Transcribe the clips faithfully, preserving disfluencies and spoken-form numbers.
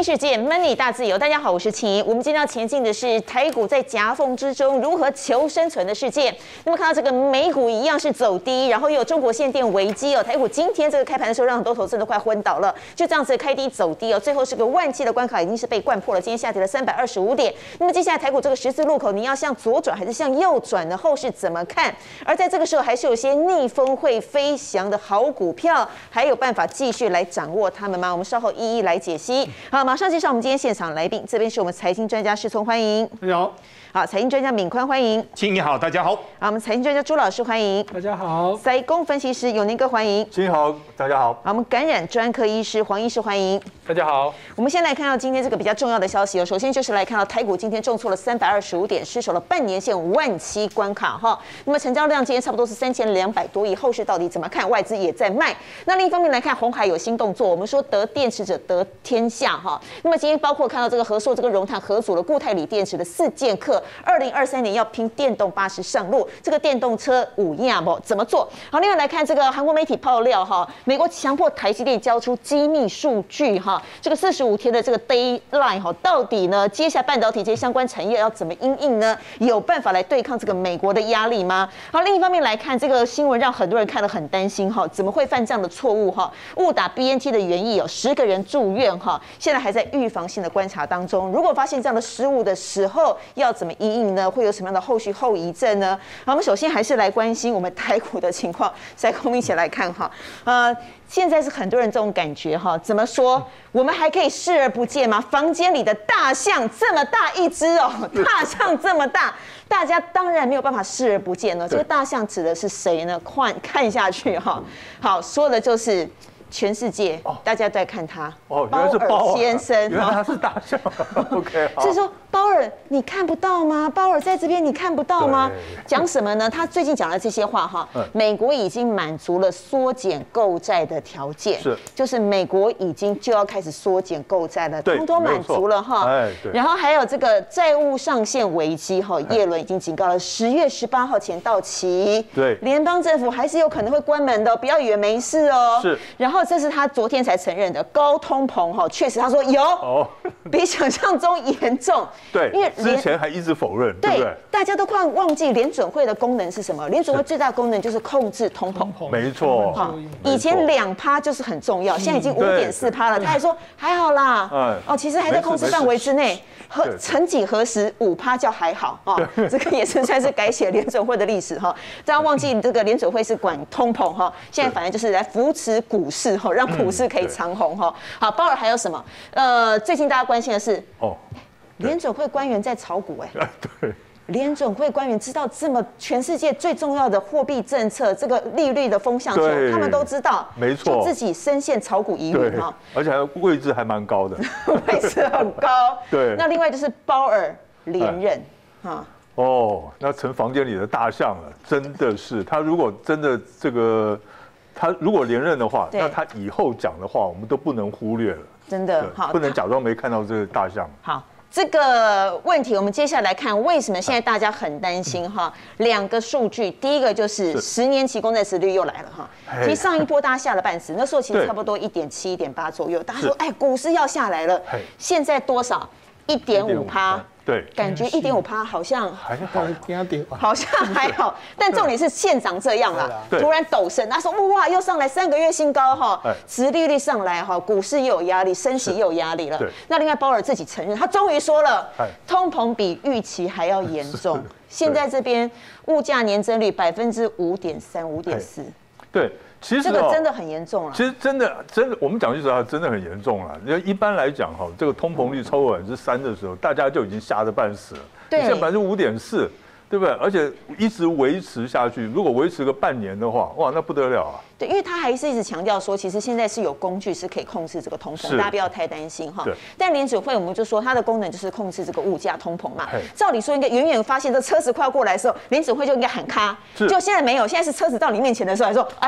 新世界 Money 大自由，大家好，我是秦怡。我们今天要前进的是台股在夹缝之中如何求生存的世界。那么看到这个美股一样是走低，然后又有中国限电危机哦。台股今天这个开盘的时候，让很多投资人都快昏倒了，就这样子开低走低哦，最后是个万七的关卡已经是被灌破了，今天下跌了三百二十五点。那么接下来台股这个十字路口，你要向左转还是向右转呢？后市怎么看？而在这个时候，还是有些逆风会飞翔的好股票，还有办法继续来掌握它们吗？我们稍后一一来解析。好，马上介绍我们今天现场来宾，这边是我们财经专家世聪，欢迎。 大家好。 好，财经专家敏宽，欢迎。 青你好，大家好。 好，我们财经专家朱老师，欢迎。 大家好。 财工分析师永年哥，欢迎。 青好，大家好。 好，我们感染专科医师黄医师，欢迎。 大家好。 我们先来看到今天这个比较重要的消息哦。首先就是来看到台股今天重挫了三百二十五点，失守了半年线万七关卡哈。那么成交量今天差不多是三千两百多亿，后市到底怎么看？外资也在卖。那另一方面来看，鸿海有新动作，我们说得电池者得天下哈。那么今天包括看到这个和硕、这个荣碳合组了固态锂电池的四剑客，二零二三年要拼电动巴士上路，这个电动车五亚不怎么做？好，另外来看这个韩国媒体爆料哈，美国强迫台积电交出机密数据哈，这个四十五天的这个 deadline 哈，到底呢，接下来半导体这些相关产业要怎么因应呢？有办法来对抗这个美国的压力吗？好，另一方面来看这个新闻，让很多人看得很担心哈，怎么会犯这样的错误哈？误打 B N T 的原意有十个人住院哈，现在还在预防性的观察当中。如果发现这样的失误的时候，要怎么因应呢？会有什么样的后续后遗症呢？好，我们首先还是来关心我们台股的情况，再跟我们一起来看哈。呃，现在是很多人这种感觉哈，怎么说？我们还可以视而不见吗？房间里的大象这么大一只哦，大象这么大，大家当然没有办法视而不见了。这个大象指的是谁呢？看看下去哈。好，说的就是全世界大家都在看他， 哦，原来是鲍尔先生， 原来他是大象。OK， 好。 所以说鲍尔你看不到吗？鲍尔在这边你看不到吗？讲什么呢？他最近讲了这些话哈，嗯、美国已经满足了缩减购债的条件，是，就是美国已经就要开始缩减购债了，通通满足了哈。哎，对。然后还有这个债务上限危机哈，耶伦已经警告了，十月十八号前到期，对，联邦政府还是有可能会关门的，不要以为没事哦。是。然后这是他昨天才承认的高通膨哈，确实他说有，哦，比想象中严重。 对，因为之前还一直否认，对不对？ 大家都快忘记联准会的功能是什么？联准会最大的功能就是控制通膨， 没错。 好，以前两趴就是很重要，现在已经五点四趴了。他还说还好啦，哦，其实还在控制范围之内。何曾几何时五趴叫还好哦，这个也是算是改写联准会的历史哈。大家忘记这个联准会是管通膨哈，现在反正就是来扶持股市哈，让股市可以长红哈。好，鲍尔还有什么？呃，最近大家关心的是哦。联准会官员在炒股哎、欸，对，联准会官员知道这么全世界最重要的货币政策这个利率的风向球，他们都知道， 没错， 就自己深陷炒股疑云哈， 而且还位置还蛮高的， 位置很高，对。那另外就是鲍尔连任哈。 哦，那成房间里的大象了，真的是他如果真的这个他如果连任的话，那他以后讲的话我们都不能忽略了，真的好，不能假装没看到这个大象。 好。这个问题，我们接下来看为什么现在大家很担心哈？两个数据，第一个就是十年期公债殖率又来了哈。其实上一波大家吓了半死，那时候其实差不多一点七、一点八左右，大家说哎，股市要下来了。现在多少？一点五趴。对，感觉一点五趴好像还好， 好像还好，但重点是现长这样啦，突然陡升，他说哇又上来三个月新高哈，殖利率上来哈，股市又有压力，升息又有压力了。那另外鲍尔自己承认，他终于说了，通膨比预期还要严重，现在这边物价年增率百分之五点三、五点四， 对。其实这个真的很严重了。 其实真的真的，我们讲句实话，真的很严重了。因为一般来讲哈，这个通膨率超过百分之三的时候，大家就已经吓得半死了。对，现在百分之五点四，对不对？而且一直维持下去，如果维持个半年的话，哇，那不得了啊！ 对，因为他还是一直强调说，其实现在是有工具是可以控制这个通膨，大家不要太担心哈。但联准会我们就说它的功能就是控制这个物价通膨嘛。照理说应该远远发现这车子快要过来的时候，联准会就应该喊卡，就现在没有，现在是车子到你面前的时候还说，哎呦。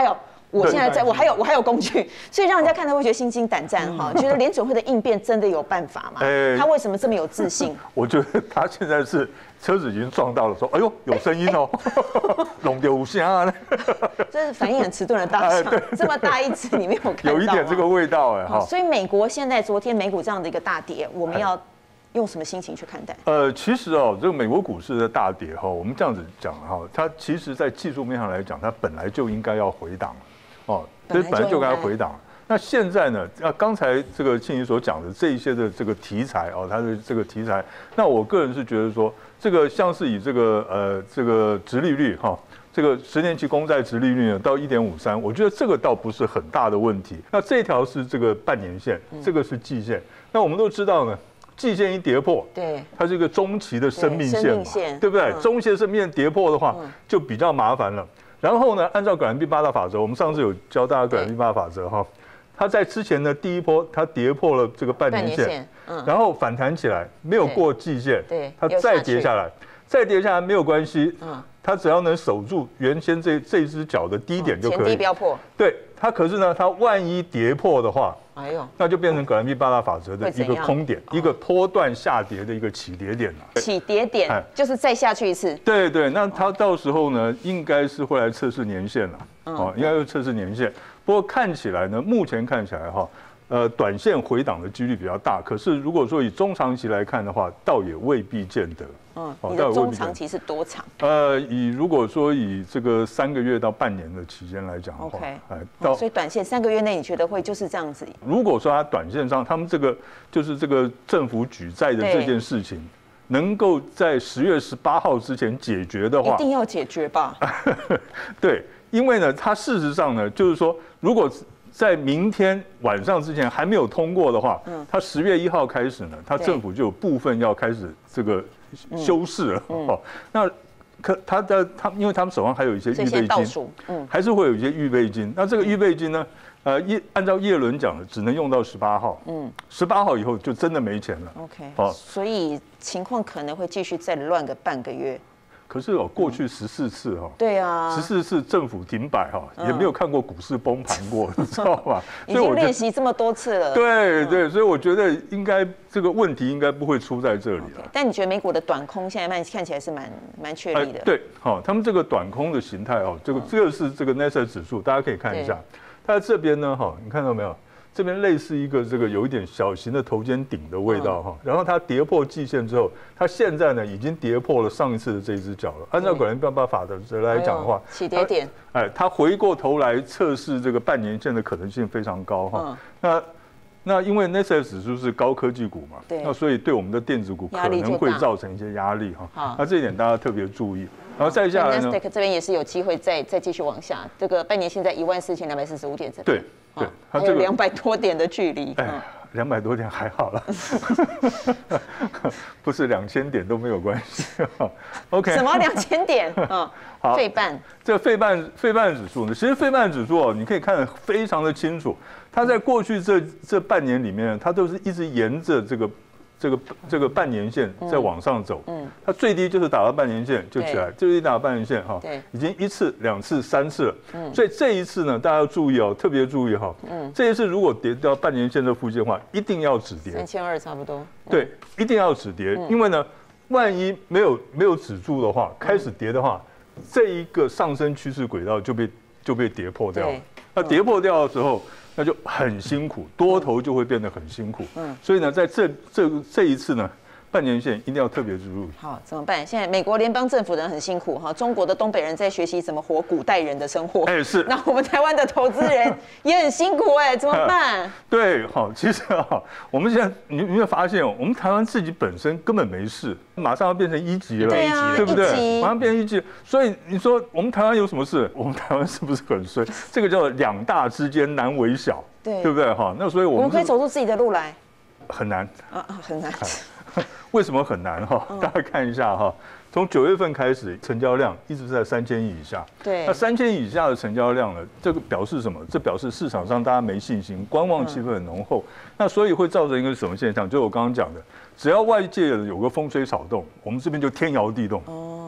我现在在我还有我还有工具，所以让人家看到会觉得心惊胆战哈，觉得联准会的应变真的有办法吗？他为什么这么有自信？ 我觉得他现在是车子已经撞到了，说哎呦有声音哦，弄丢虾呢， 这是反应很迟钝的大象，这么大一只你没有看到？ 有一点这个味道哎哈。 所以美国现在昨天美股这样的一个大跌，我们要用什么心情去看待？ 呃，其实哦，这个美国股市的大跌哈，我们这样子讲哈，它其实在技术面上来讲，它本来就应该要回档。哦，所以本来就该回档。那现在呢？啊，刚才这个庆怡所讲的这一些的这个题材哦，它的这个题材，那我个人是觉得说，这个像是以这个呃这个殖利率哈，这个十年期公债殖利率呢到一点五三，我觉得这个倒不是很大的问题。那这条是这个半年线，这个是季线。那我们都知道呢，季线一跌破，对，它是一个中期的生命线嘛，对不对？中期的生命线跌破的话，就比较麻烦了。然后呢，按照葛兰碧八大法则，我们上次有教大家葛兰碧八大法则哈，它在之前的第一波它跌破了这个半年线，然后反弹起来，没有过季线，对，它再跌下来，再跌下来没有关系，它只要能守住原先这这一只脚的低点就可以，前低不要破。 对，它可是呢，它万一跌破的话，哎呦，那就变成葛兰碧八大法则的一个空点，一个波段下跌的一个起跌点了。 起跌点就是再下去一次。 对对，那它到时候呢，应该是会来测试年线了，哦，应该会测试年线。不过看起来呢，目前看起来哈。呃，短线回档的几率比较大，可是如果说以中长期来看的话，倒也未必见得。 嗯，你的中长期是多长？ 呃，以如果说以这个三个月到半年的期间来讲的话， OK， 哎，到所以短线三个月内你觉得会就是这样子？ 如果说它短线上，他们这个就是这个政府举债的这件事情，能够在十月十八号之前解决的话， 一定要解决吧？ 对，因为呢，它事实上呢，就是说如果在明天晚上之前还没有通过的话，嗯，他十月一号开始呢，他政府就有部分要开始这个修饰了，嗯，哦，那可他的他，因为他们手上还有一些预备金，嗯，还是会有一些预备金。那这个预备金呢，呃，叶按照叶伦讲的，只能用到十八号，嗯，十八号以后就真的没钱了。 OK，哦，所以情况可能会继续再乱个半个月。 可是哦，过去十四次哈， 对啊， 十四次政府停摆哈，也没有看过股市崩盘过，你知道吧？ 已经练习这么多次了。 对对，所以我觉得应该这个问题应该不会出在这里了。 但你觉得美股的短空现在看看起来是蛮蛮确立的？ 对，好，他们这个短空的形态哦，这个这个是这个 N A S D A Q 指数，大家可以看一下。它在这边呢，哈，你看到没有？这边类似一个这个有一点小型的头肩顶的味道哈，然后它跌破季线之后，它现在呢已经跌破了上一次的这只脚了。按照葛兰碧八法则来讲的话， 起跌点， 哎，它回过头来测试这个半年线的可能性非常高哈。那那因为 N A S D A Q 指数是高科技股嘛，那所以对我们的电子股可能会造成一些压力哈。那这一点大家特别注意。然后再下来呢 ，N A S D A Q 这边也是有机会再再继续往下，这个半年线在一万四千两百四十五点这边。 对。对， 还有两百多点的距离。 哎，两百多点还好了，不是两千点都没有关系。OK， 什么两千点？嗯，好，费半。 这个费半费半指数呢，其实费半指数哦，你可以看得非常的清楚，它在过去这这半年里面，它都是一直沿着这个。这个这个半年线在往上走，嗯，它最低就是打到半年线就起来，最低打到半年线哈，对，已经一次、两次、三次了，嗯，所以这一次呢，大家要注意哦，特别注意哈，嗯，这一次如果跌到半年线这附近的话，一定要止跌， 三千二差不多， 对，一定要止跌，因为呢，万一没有没有止住的话，开始跌的话，这一个上升趋势轨道就被就被跌破掉了，那跌破掉的时候。那就很辛苦，多头就会变得很辛苦。嗯，所以呢，在这这这一次呢，半年线一定要特别注意。 好，怎么办？现在美国联邦政府人很辛苦哈，中国的东北人在学习怎么活古代人的生活。 哎，是。 那我们台湾的投资人也很辛苦哎，怎么办？ 对，好，其实啊，我们现在你你会发现，我们台湾自己本身根本没事，马上要变成一级了， 对啊， 对不对？马上变成一级，所以你说我们台湾有什么事？我们台湾是不是很衰？这个叫做两大之间难为小，对，对不对？哈，那所以我们我们可以走出自己的路来， 很难啊，很难。 为什么很难哈？大家看一下哈，从九月份开始，成交量一直在三千亿以下。 对， 那三千亿以下的成交量呢？这个表示什么？这表示市场上大家没信心，观望气氛很浓厚。那所以会造成一个什么现象？就是我刚刚讲的，只要外界有个风吹草动，我们这边就天摇地动。哦。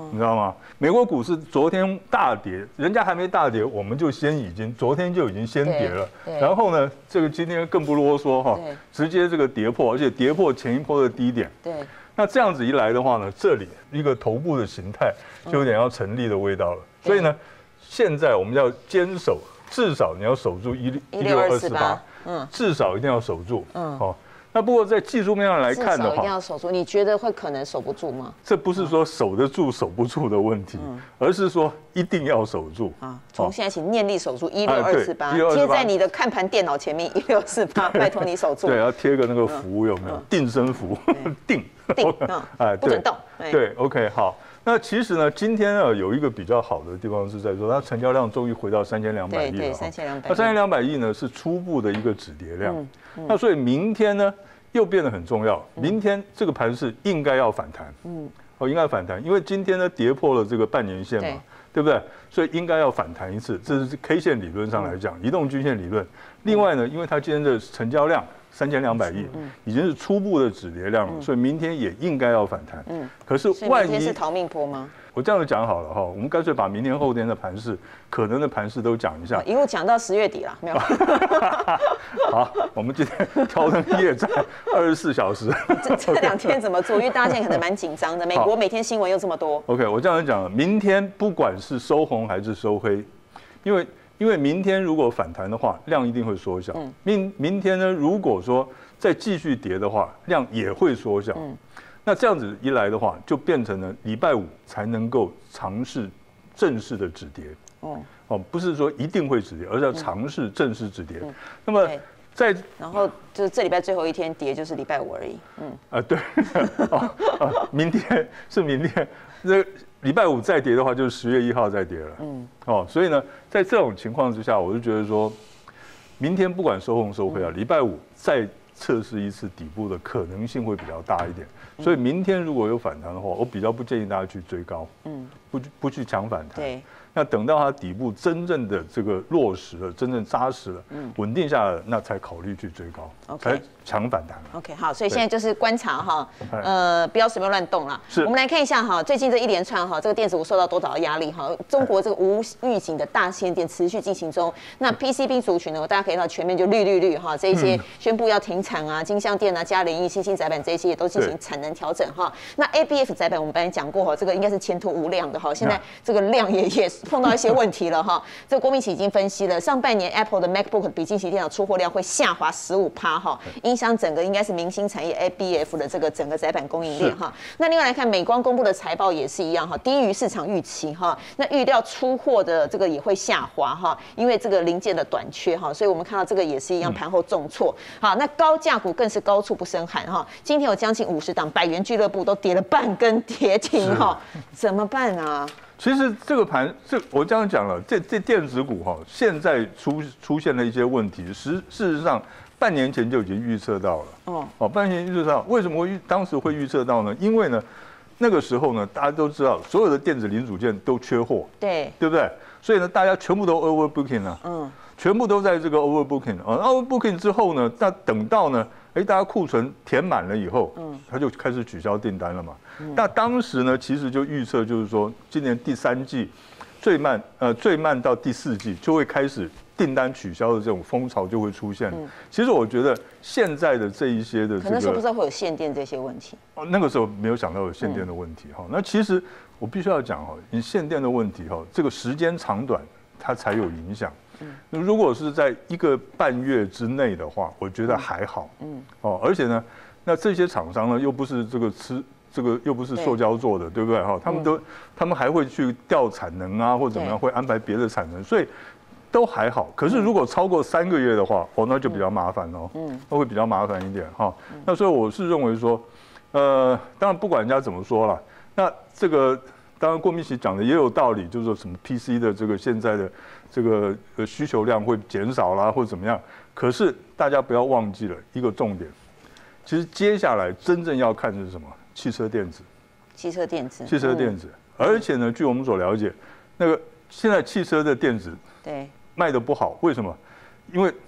你知道吗？美国股市昨天大跌，人家还没大跌，我们就先已经昨天就已经先跌了。然后呢，这个今天更不啰嗦哈，直接这个跌破，而且跌破前一波的低点。 对。 那这样子一来的话呢，这里一个头部的形态就有点要成立的味道了。所以呢，现在我们要坚守，至少你要守住一一六二四八，嗯，至少一定要守住。嗯，好。那不过在技术面上来看的话， 一定要守住。你觉得会可能守不住吗？ 这不是说守得住守不住的问题，嗯、而是说一定要守住啊！ 从现在起念力守住一六二四八，贴在你的看盘电脑前面一六四八，拜托你守住。 对，要贴个那个符有没有？定身符，定定，哎，不准动。 对 ，OK， 好。那其实呢，今天啊有一个比较好的地方是在说，它成交量终于回到三千两百亿了。 对，三千两百。 那三千两百亿呢是初步的一个止跌量。嗯嗯、那所以明天呢又变得很重要。明天这个盘势应该要反弹。嗯。哦，应该反弹，因为今天呢跌破了这个半年线嘛， 对, 对不对？所以应该要反弹一次，这是 K 线理论上来讲，移动均线理论。另外呢，因为它今天的成交量三千两百亿，已经是初步的止跌量了，所以明天也应该要反弹。嗯，可是万一明天是逃命坡吗？ 我这样子讲好了哈，我们干脆把明天后天的盘势，可能的盘势都讲一下， 一路讲到十月底了，没有？ 好，我们今天挑灯夜战二十四小时。 这这两天怎么做？因为大家现在可能蛮紧张的，美国每天新闻又这么多。 OK， 我这样讲，明天不管是收红还是收黑，因为因为明天如果反弹的话，量一定会缩小。嗯、明明天呢，如果说再继续跌的话，量也会缩小。嗯，那这样子一来的话，就变成了礼拜五才能够尝试正式的止跌。哦哦，不是说一定会止跌，而是要尝试正式止跌。嗯、那么在然后就是这礼拜最后一天跌就是礼拜五而已。嗯啊对，哦啊，明天是明天，这礼拜五再跌的话，就是十月一号再跌了。嗯哦，所以呢，在这种情况之下，我就觉得说，明天不管收红收黑啊，礼拜五再测试一次底部的可能性会比较大一点。所以明天如果有反弹的话，我比较不建议大家去追高，嗯，不不去抢反弹。 对。 那等到它底部真正的这个落实了，真正扎实了，嗯，稳定下来了，那才考虑去追高， OK， 才抢反弹。 OK， 好，所以现在就是观察哈，呃，不要随便乱动啦。 是。 我们来看一下哈，最近这一连串哈，这个电子股受到多少的压力哈？中国这个无预警的大限电持续进行中。那 P C B 族群呢，大家可以看到全面就绿绿绿哈，这一些宣布要停产啊，金像电啊、嘉联益、新兴载板这些也都进行产能调整哈。那 A B F 载板我们刚才讲过哈，这个应该是前途无量的哈，现在这个量也也碰到一些问题了哈。这个郭明錤已经分析了，上半年 Apple 的 MacBook 笔记型电脑出货量会下滑十五趴哈，影响整个应该是明星产业 A B F 的这个整个载板供应链哈。那另外来看，美光公布的财报也是一样哈，低于市场预期哈。那预料出货的这个也会下滑哈，因为这个零件的短缺哈，所以我们看到这个也是一样盘后重挫。好，那高价股更是高处不胜寒哈，今天有将近五十档百元俱乐部都跌了半根跌停哈，怎么办啊？ 其实这个盘，这我这样讲了，这这电子股哈，现在出出现了一些问题，实事实上半年前就已经预测到了。哦哦，半年前预测到，为什么会当时会预测到呢？因为呢，那个时候呢，大家都知道所有的电子零组件都缺货， 对对不对？所以呢，大家全部都 overbooking 了，嗯，全部都在这个 overbooking 啊 ，overbooking 之后呢，那等到呢，哎，大家库存填满了以后，嗯，他就开始取消订单了嘛。那当时呢，其实就预测就是说，今年第三季最慢，呃，最慢到第四季就会开始订单取消的这种风潮就会出现。嗯、其实我觉得现在的这一些的、这个， 可能说不知道会有限电这些问题。 哦，那个时候没有想到有限电的问题哈。嗯、那其实我必须要讲哈，你限电的问题哈，这个时间长短它才有影响。嗯，如果是在一个半月之内的话，我觉得还好。嗯，哦，而且呢，那这些厂商呢又不是这个吃。这个又不是塑胶做的，对不对哈？他们都，他们还会去调产能啊，或怎么样，会安排别的产能，所以都还好。可是如果超过三个月的话，哦，那就比较麻烦哦，嗯，那会比较麻烦一点哈。那所以我是认为说，呃，当然不管人家怎么说了，那这个当然郭明錤讲的也有道理，就是说什么 P C 的这个现在的这个呃需求量会减少啦，或者怎么样。可是大家不要忘记了一个重点，其实接下来真正要看的是什么？汽车电子， 汽车电子， 汽车电子，嗯、而且呢，据我们所了解，那个现在汽车的电子对卖的不好，为什么？因为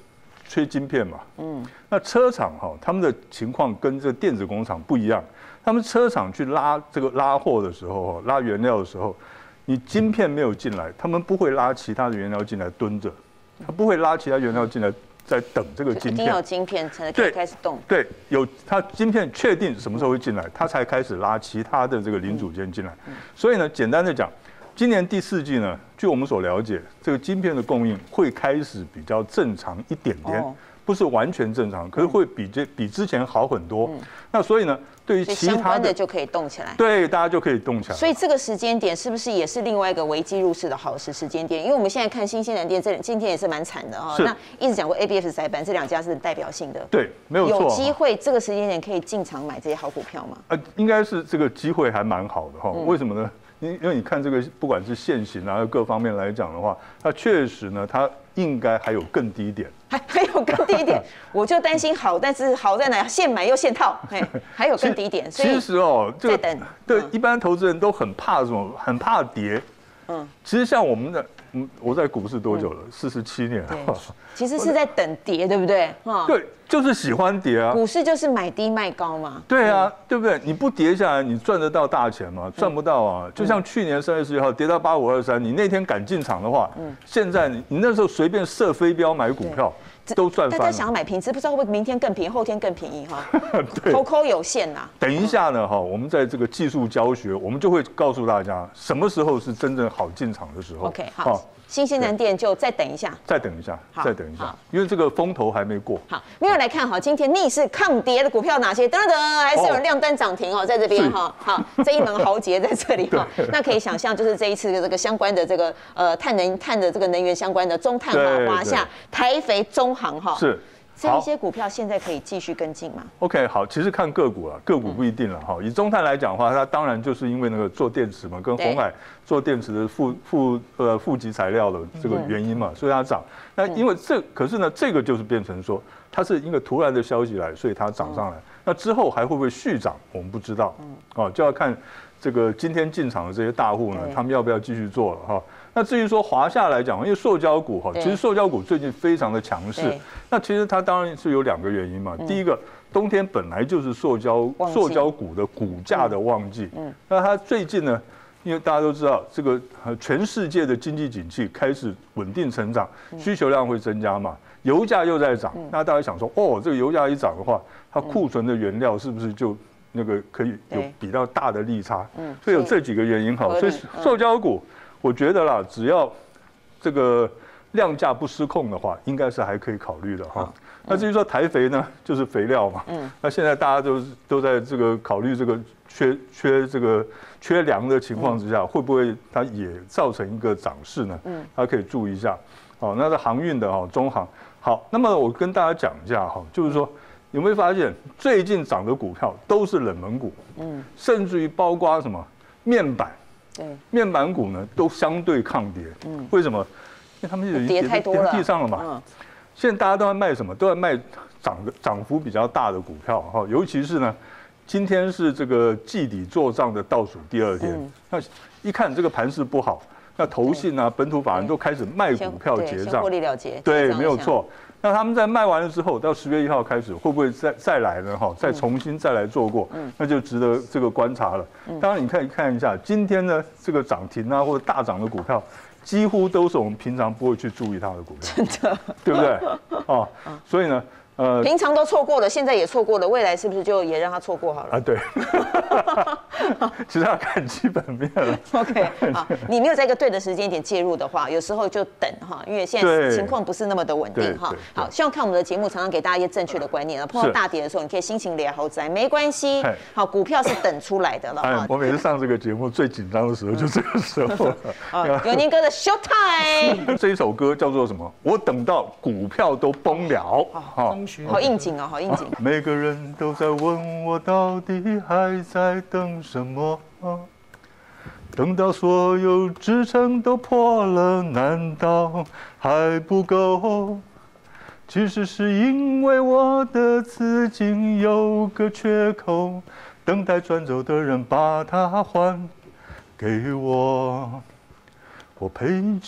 缺晶片嘛，嗯，那车厂哈，他们的情况跟这电子工厂不一样，他们车厂去拉这个拉货的时候，拉原料的时候，你晶片没有进来，他们不会拉其他的原料进来蹲着，他不会拉其他原料进来在等这个晶片， 一定要有晶片才可以开始动。 对，有它晶片确定什么时候会进来，它才开始拉其他的这个零组件进来。所以呢，简单的讲，今年第四季呢，据我们所了解，这个晶片的供应会开始比较正常一点点，哦、不是完全正常，可是会比这比之前好很多。嗯、那所以呢，对于其他的相关的就可以动起来， 对，大家就可以动起来。 所以这个时间点是不是也是另外一个危机入市的好时时间点？因为我们现在看新兴南电这今天也是蛮惨的哈、哦。那一直讲过 A B F 载板这两家是代表性的， 对，没有错。 有机会这个时间点可以进场买这些好股票吗？ 呃，应该是这个机会还蛮好的哈、哦。嗯、为什么呢？因因为你看这个，不管是现行啊各方面来讲的话，它确实呢，它应该还有更低点， 还还有更低点，我就担心好，但是好在哪？现买又现套，哎，还有更低点，所以其实哦， 再等。 对，一般投资人都很怕什么？很怕跌。嗯，其实像我们的，嗯，我在股市多久了？四十七年了。 其实是在等跌，对不对？哈， 对，就是喜欢跌啊。 股市就是买低卖高嘛。 对啊，对不对？你不跌下来，你赚得到大钱吗？赚不到啊。就像去年三月十一号跌到八五二三，你那天敢进场的话，现在你你那时候随便设飞镖买股票。都赚翻了。 大家想要买平，只不知道会不会明天更便宜，后天更便宜哈。口口有限呐。 等一下呢，哈，我们在这个技术教学，我们就会告诉大家什么时候是真正好进场的时候。 OK， 好。新兴南电就再等一下， 再等一下，再等一下，因为这个风头还没过。 好，另外来看哈，今天逆势抗跌的股票哪些？等等，还是有人亮灯涨停哦，在这边哈。好，这一门豪杰在这里哈。那可以想象，就是这一次的这个相关的这个呃碳能碳的这个能源相关的中碳哈、华夏、台肥、中航哈。 是。 这一些股票现在可以继续跟进吗 ？OK， 好，其实看个股了，个股不一定了哈。以中碳来讲的话，它当然就是因为那个做电池嘛，跟鸿海做电池的负负呃负极材料的这个原因嘛，所以它涨。那因为这可是呢，这个就是变成说，它是一个突然的消息来，所以它涨上来。那之后还会不会续涨，我们不知道。哦，就要看这个今天进场的这些大户呢，他们要不要继续做了哈。那至于说华夏来讲，因为塑胶股哈，其实塑胶股最近非常的强势。那其实它当然是有两个原因嘛。第一个，冬天本来就是塑胶塑胶股的股价的旺季。嗯。那它最近呢，因为大家都知道，这个全世界的经济景气开始稳定成长，需求量会增加嘛，油价又在涨。那大家想说，哦，这个油价一涨的话，它库存的原料是不是就那个可以有比较大的利差？嗯。所以有这几个原因哈，所以塑胶股。我觉得啦，只要这个量价不失控的话，应该是还可以考虑的哈。那至于说台肥呢，就是肥料嘛。嗯。那现在大家都都在这个考虑这个缺缺这个缺粮的情况之下，会不会它也造成一个涨势呢？嗯。大家可以注意一下。好，那在航运的哈，中航。好，那么我跟大家讲一下哈，就是说有没有发现最近涨的股票都是冷门股？嗯。甚至于包括什么面板。面板股呢都相对抗跌，嗯，为什么？因为他们已经跌太多了， 地上了嘛。嗯，现在大家都在卖什么？都在卖涨的涨幅比较大的股票哈，尤其是呢，今天是这个季底做账的倒数第二天，嗯、那一看这个盘势不好，那投信啊、本土法人都开始卖股票结账， 获利了结， 对，没有错。那他们在卖完了之后，到十月一号开始，会不会再再来呢？哈，再重新再来做过，那就值得这个观察了。当然，你看看一下今天呢，这个涨停啊或者大涨的股票，几乎都是我们平常不会去注意它的股票， 真的， 对不对？哦，所以呢， 呃，平常都错过了，现在也错过了，未来是不是就也让它错过好了？ 啊，对。其实要看基本面了。 OK， 好，你没有在一个对的时间点介入的话，有时候就等哈，因为现在情况不是那么的稳定哈。好，希望看我们的节目，常常给大家一些正确的观念。碰到大跌的时候，你可以心情良好在，没关系。好，股票是等出来的了哈。 我每次上这个节目最紧张的时候就这个时候。 有年哥的 Show Time。 这一首歌叫做什么？我等到股票都崩了。 好，好应景哦，好应景。 每个人都在问我到底还在等什么？等到所有支撑都破了，难道还不够？其实是因为我的资金有个缺口，等待转走的人把它还给我。我赔钱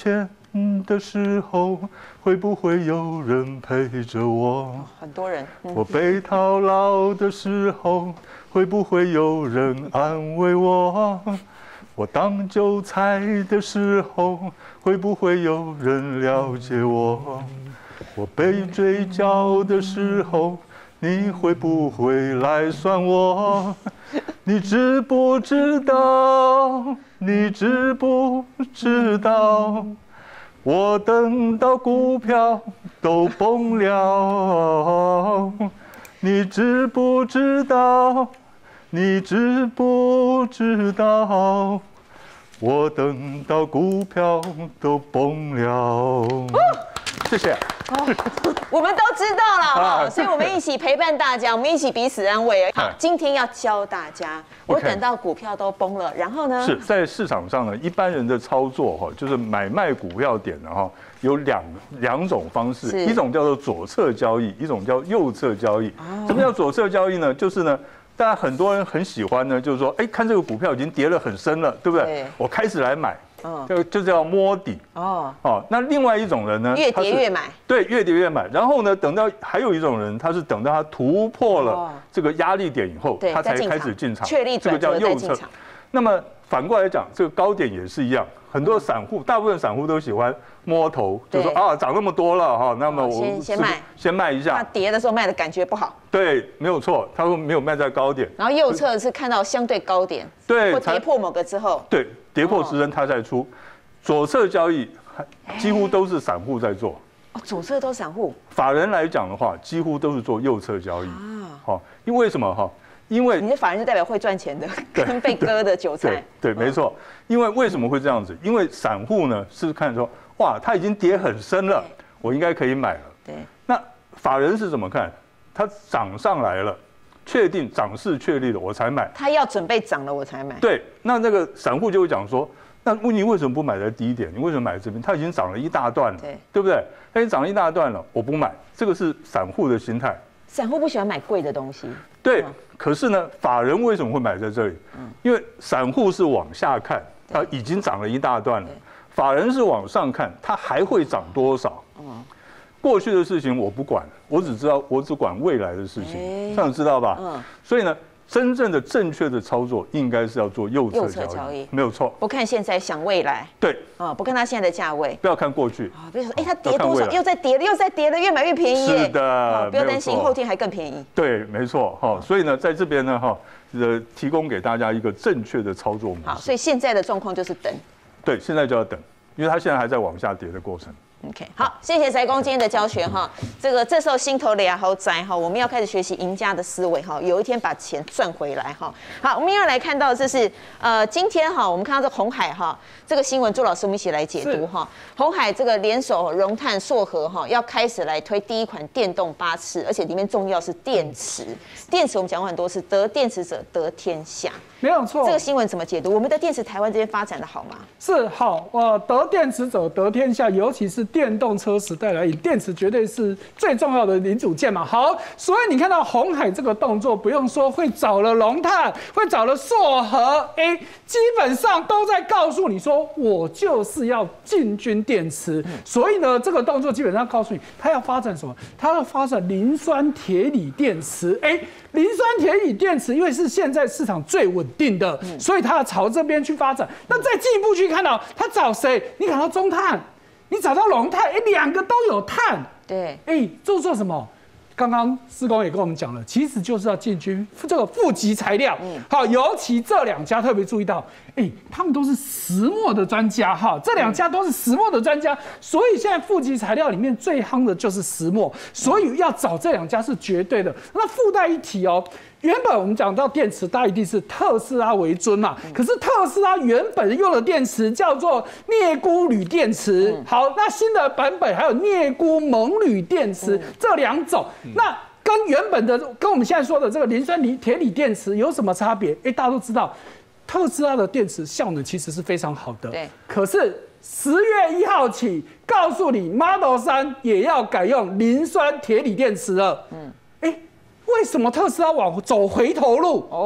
的时候，会不会有人陪着我？ 很多人。 嗯、我被套牢的时候，会不会有人安慰我？我当韭菜的时候，会不会有人了解我？我被追缴的时候，你会不会来算我？你知不知道？你知不知道？我等到股票都崩了。你知不知道？你知不知道？我等到股票都崩了。谢谢。哦， 我们都知道了哈，所以我们一起陪伴大家，我们一起彼此安慰。好，今天要教大家，我等到股票都崩了，然后呢？ 是在市场上呢，一般人的操作哈，就是买卖股票点的哈，有两两种方式，一种叫做左侧交易，一种叫右侧交易。哦、什么叫左侧交易呢？就是呢。大家很多人很喜欢呢，就是说，哎，看这个股票已经跌了很深了，对不对？对我开始来买，嗯，就就叫摸底。哦哦，那另外一种人呢， 越跌越买， 对，越跌越买。然后呢，等到还有一种人，他是等到他突破了这个压力点以后，他才开始进场， 确立转折再进场。 那么反过来讲，这个高点也是一样，很多散户，大部分散户都喜欢摸头，就说啊，涨那么多了哈，那么我先先卖， 先卖一下。 他跌的时候卖的感觉不好。 对，没有错，他说没有卖在高点。 然后右侧是看到相对高点， 对， 或跌破某个之后， 对，跌破支撑他再出。左侧交易几乎都是散户在做。 哦，左侧都是散户。 法人来讲的话，几乎都是做右侧交易啊。好，因为什么哈？因为你的法人是代表会赚钱的，跟被割的韭菜。 对，没错。因为为什么会这样子？因为散户呢是看说，哇，它已经跌很深了，我应该可以买了。 对。 那法人是怎么看？它涨上来了，确定涨势确立了，我才买。 他要准备涨了，我才买。 对。那那个散户就会讲说，那你为什么不买在低点？你为什么买这边？它已经涨了一大段了，对，对不对？它已经涨了一大段了，我不买，这个是散户的心态。 散户不喜欢买贵的东西。 对。可是呢，法人为什么会买在这里？因为散户是往下看，它已经涨了一大段了；法人是往上看，它还会涨多少？过去的事情我不管，我只知道我只管未来的事情，这样知道吧？所以呢，真正的正确的操作应该是要做右侧交易，没有错。 不看现在，想未来。 对。 啊，不看它现在的价位， 不要看过去。 啊，比如说，哎，它跌多少，又在跌了，又在跌了，越买越便宜。 是的， 不要担心后天还更便宜。 对，没错。哈，所以呢，在这边呢，哈，呃，提供给大家一个正确的操作模式。 好，所以现在的状况就是等。 对，现在就要等，因为它现在还在往下跌的过程。 OK， 好，谢谢翟公今天的教学哈。这个这时候心头俩好窄哈，我们要开始学习赢家的思维哈，有一天把钱赚回来哈。好，我们要来看到这是呃今天哈，我们看到这鸿海哈这个新闻，朱老师我们一起来解读哈。鸿海这个联手荣碳硕和哈，要开始来推第一款电动巴士，而且里面重要是电池。电池我们讲过很多次，得电池者得天下。 没有错， 这个新闻怎么解读？我们的电池台湾这边发展的好吗？ 是好，呃，得电池者得天下，尤其是电动车时代来，电池绝对是最重要的零组件嘛。好，所以你看到鸿海这个动作，不用说会找了荣碳，会找了硕和，哎，基本上都在告诉你说，我就是要进军电池。嗯、所以呢，这个动作基本上告诉你，它要发展什么？它要发展磷酸铁锂电池。哎，磷酸铁锂电池因为是现在市场最稳定的，嗯、所以它要朝这边去发展。那再进一步去看到，它找谁？你看到中碳。你找到龙碳，哎，两个都有碳， 对， 哎，这做什么？刚刚施工也跟我们讲了，其实就是要进军这个负极材料。嗯，好，尤其这两家特别注意到，哎，他们都是石墨的专家哈，这两家都是石墨的专家，所以现在负极材料里面最夯的就是石墨，所以要找这两家是绝对的。那附带一提哦。原本我们讲到电池，大家一定是特斯拉为尊嘛。可是特斯拉原本用的电池叫做镍钴铝电池。好，那新的版本还有镍钴锰铝电池这两种。那跟原本的，跟我们现在说的这个磷酸铁锂电池有什么差别？哎，大家都知道，特斯拉的电池效能其实是非常好的。对。可是十月一号起，告诉你 Model 三也要改用磷酸铁锂电池了。嗯。为什么特斯拉往走回头路？哦，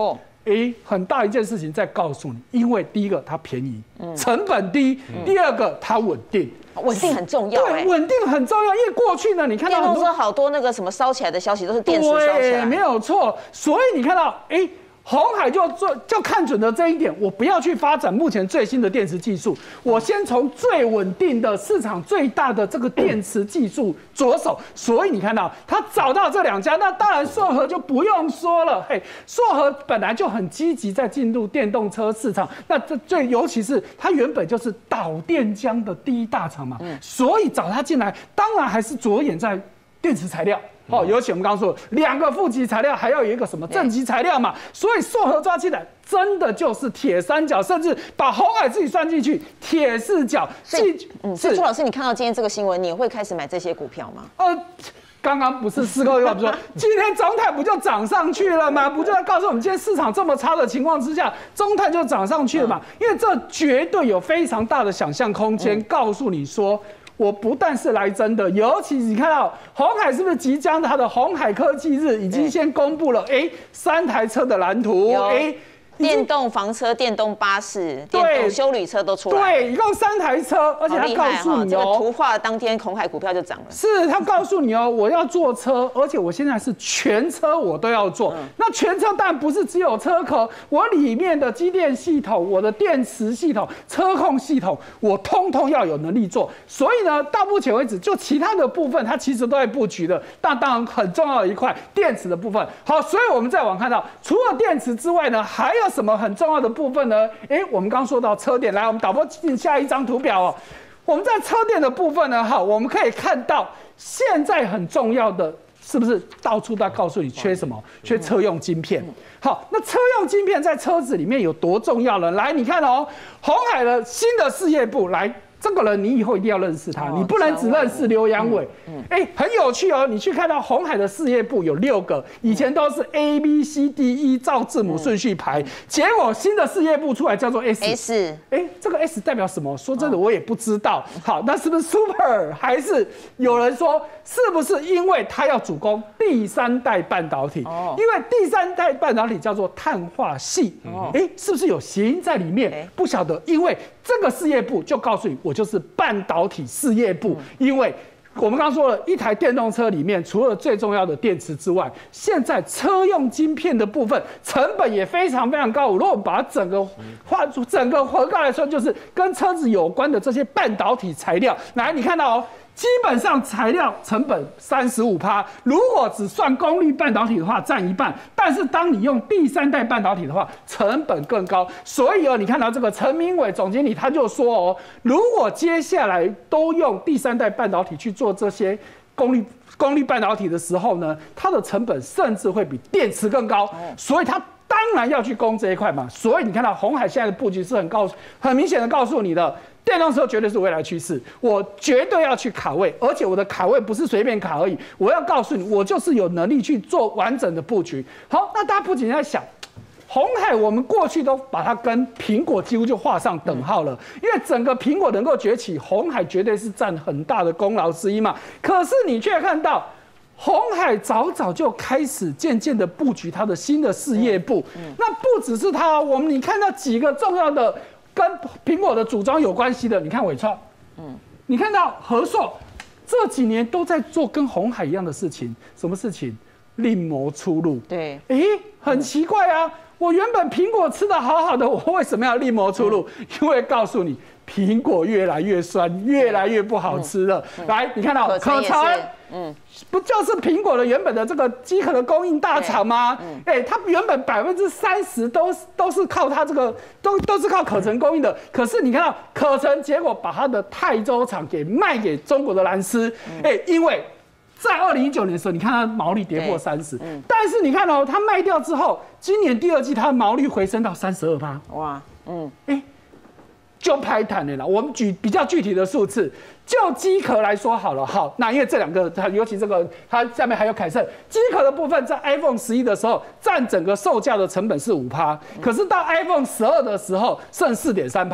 哎，很大一件事情在告诉你，因为第一个它便宜，成本低；第二个它稳定。 稳定很重要， 对，稳定很重要，因为过去呢，你看到电动车好多那个什么烧起来的消息都是电池烧起来， 对，没有错。所以你看到，哎。鸿海就做就看准了这一点，我不要去发展目前最新的电池技术，我先从最稳定的市场最大的这个电池技术着手。所以你看到他找到这两家，那当然硕禾就不用说了。嘿，硕禾本来就很积极在进入电动车市场，那这最尤其是它原本就是导电浆的第一大厂嘛，所以找他进来，当然还是着眼在电池材料。哦，尤其我们刚刚说两个负极材料，还要有一个什么正极材料嘛，所以硕禾抓进来真的就是铁三角，甚至把鸿海自己算进去，铁四角。 所以，嗯，所以朱老师，你看到今天这个新闻，你会开始买这些股票吗？ 呃，刚刚不是四哥又说，今天中泰不就涨上去了吗？不就在告诉我们，今天市场这么差的情况之下，中泰就涨上去了嘛？因为这绝对有非常大的想象空间，告诉你说。我不但是来真的，尤其你看到鸿海是不是即将它的鸿海科技日已经先公布了？哎，三台车的蓝图，哎。 电动房车、电动巴士、电动休旅车都出来， 对，一共三台车，而且他告诉你哦，这个图画当天鸿海股票就涨了。 是他告诉你哦，我要做车，而且我现在是全车我都要做。嗯、那全车当然不是只有车壳，我里面的机电系统、我的电池系统、车控系统，我通通要有能力做。所以呢，到目前为止，就其他的部分，它其实都在布局的。但当然很重要的一块，电池的部分。好，所以我们再往看到，除了电池之外呢，还有什么很重要的部分呢？哎，我们刚说到车电，来，我们导播进下一张图表哦。我们在车电的部分呢，哈，我们可以看到现在很重要的，是不是到处在告诉你缺什么？缺车用晶片。好，那车用晶片在车子里面有多重要呢？来，你看哦，鸿海的新的事业部来。这个人你以后一定要认识他，你不能只认识刘扬伟。哎，很有趣哦，你去看到鸿海的事业部有六个，以前都是 A B C D E 照字母顺序排，结果新的事业部出来叫做 S。 S， 哎，这个 S 代表什么？说真的，我也不知道。好，那是不是 Super？ 还是有人说是不是因为他要主攻第三代半导体？因为第三代半导体叫做碳化系。哎，是不是有谐音在里面？不晓得，因为这个事业部就告诉你我。就是半导体事业部，因为我们刚刚说了一台电动车里面，除了最重要的电池之外，现在车用晶片的部分成本也非常非常高。如果我们把它整个画整个回过来说，就是跟车子有关的这些半导体材料，来，你看到哦。基本上材料成本三十五趴，如果只算功率半导体的话，占一半。但是当你用第三代半导体的话，成本更高。所以哦，你看到这个陈明伟总经理他就说哦，如果接下来都用第三代半导体去做这些功率功率半导体的时候呢，它的成本甚至会比电池更高。所以它当然要去攻这一块嘛。所以你看到鸿海现在的布局是很告很明显的告诉你的。电动车绝对是未来趋势，我绝对要去卡位，而且我的卡位不是随便卡而已，我要告诉你，我就是有能力去做完整的布局。好，那大家不仅在想，鸿海我们过去都把它跟苹果几乎就画上等号了，因为整个苹果能够崛起，鸿海绝对是占很大的功劳之一嘛。可是你却看到，鸿海早早就开始渐渐的布局它的新的事业部，那不只是它，我们你看到几个重要的。跟苹果的组装有关系的，你看伟创，嗯，你看到和硕这几年都在做跟鸿海一样的事情，什么事情？另谋出路。 对， 哎，很奇怪啊，我原本苹果吃得好好的，我为什么要另谋出路？因为告诉你，苹果越来越酸，越来越不好吃了。来，你看到可成。嗯，不就是苹果的原本的这个机壳的供应大厂吗？哎、嗯，它原本百分之三十都都是靠它这个都都是靠可成供应的。可是你看到可成，结果把它的泰州厂给卖给中国的蓝思，哎、嗯，因为在二零一九年的时候，你看它毛利跌破三十、嗯，但是你看哦，它卖掉之后，今年第二季它的毛利回升到三十二趴。哇，嗯，哎。就拍谈的啦，我们举比较具体的数字，就机壳来说好了，好，那因为这两个，它尤其这个，它下面还有凯盛，机壳的部分在 iPhone 十一的时候占整个售价的成本是五趴，可是到 iPhone 十二的时候剩四点三趴。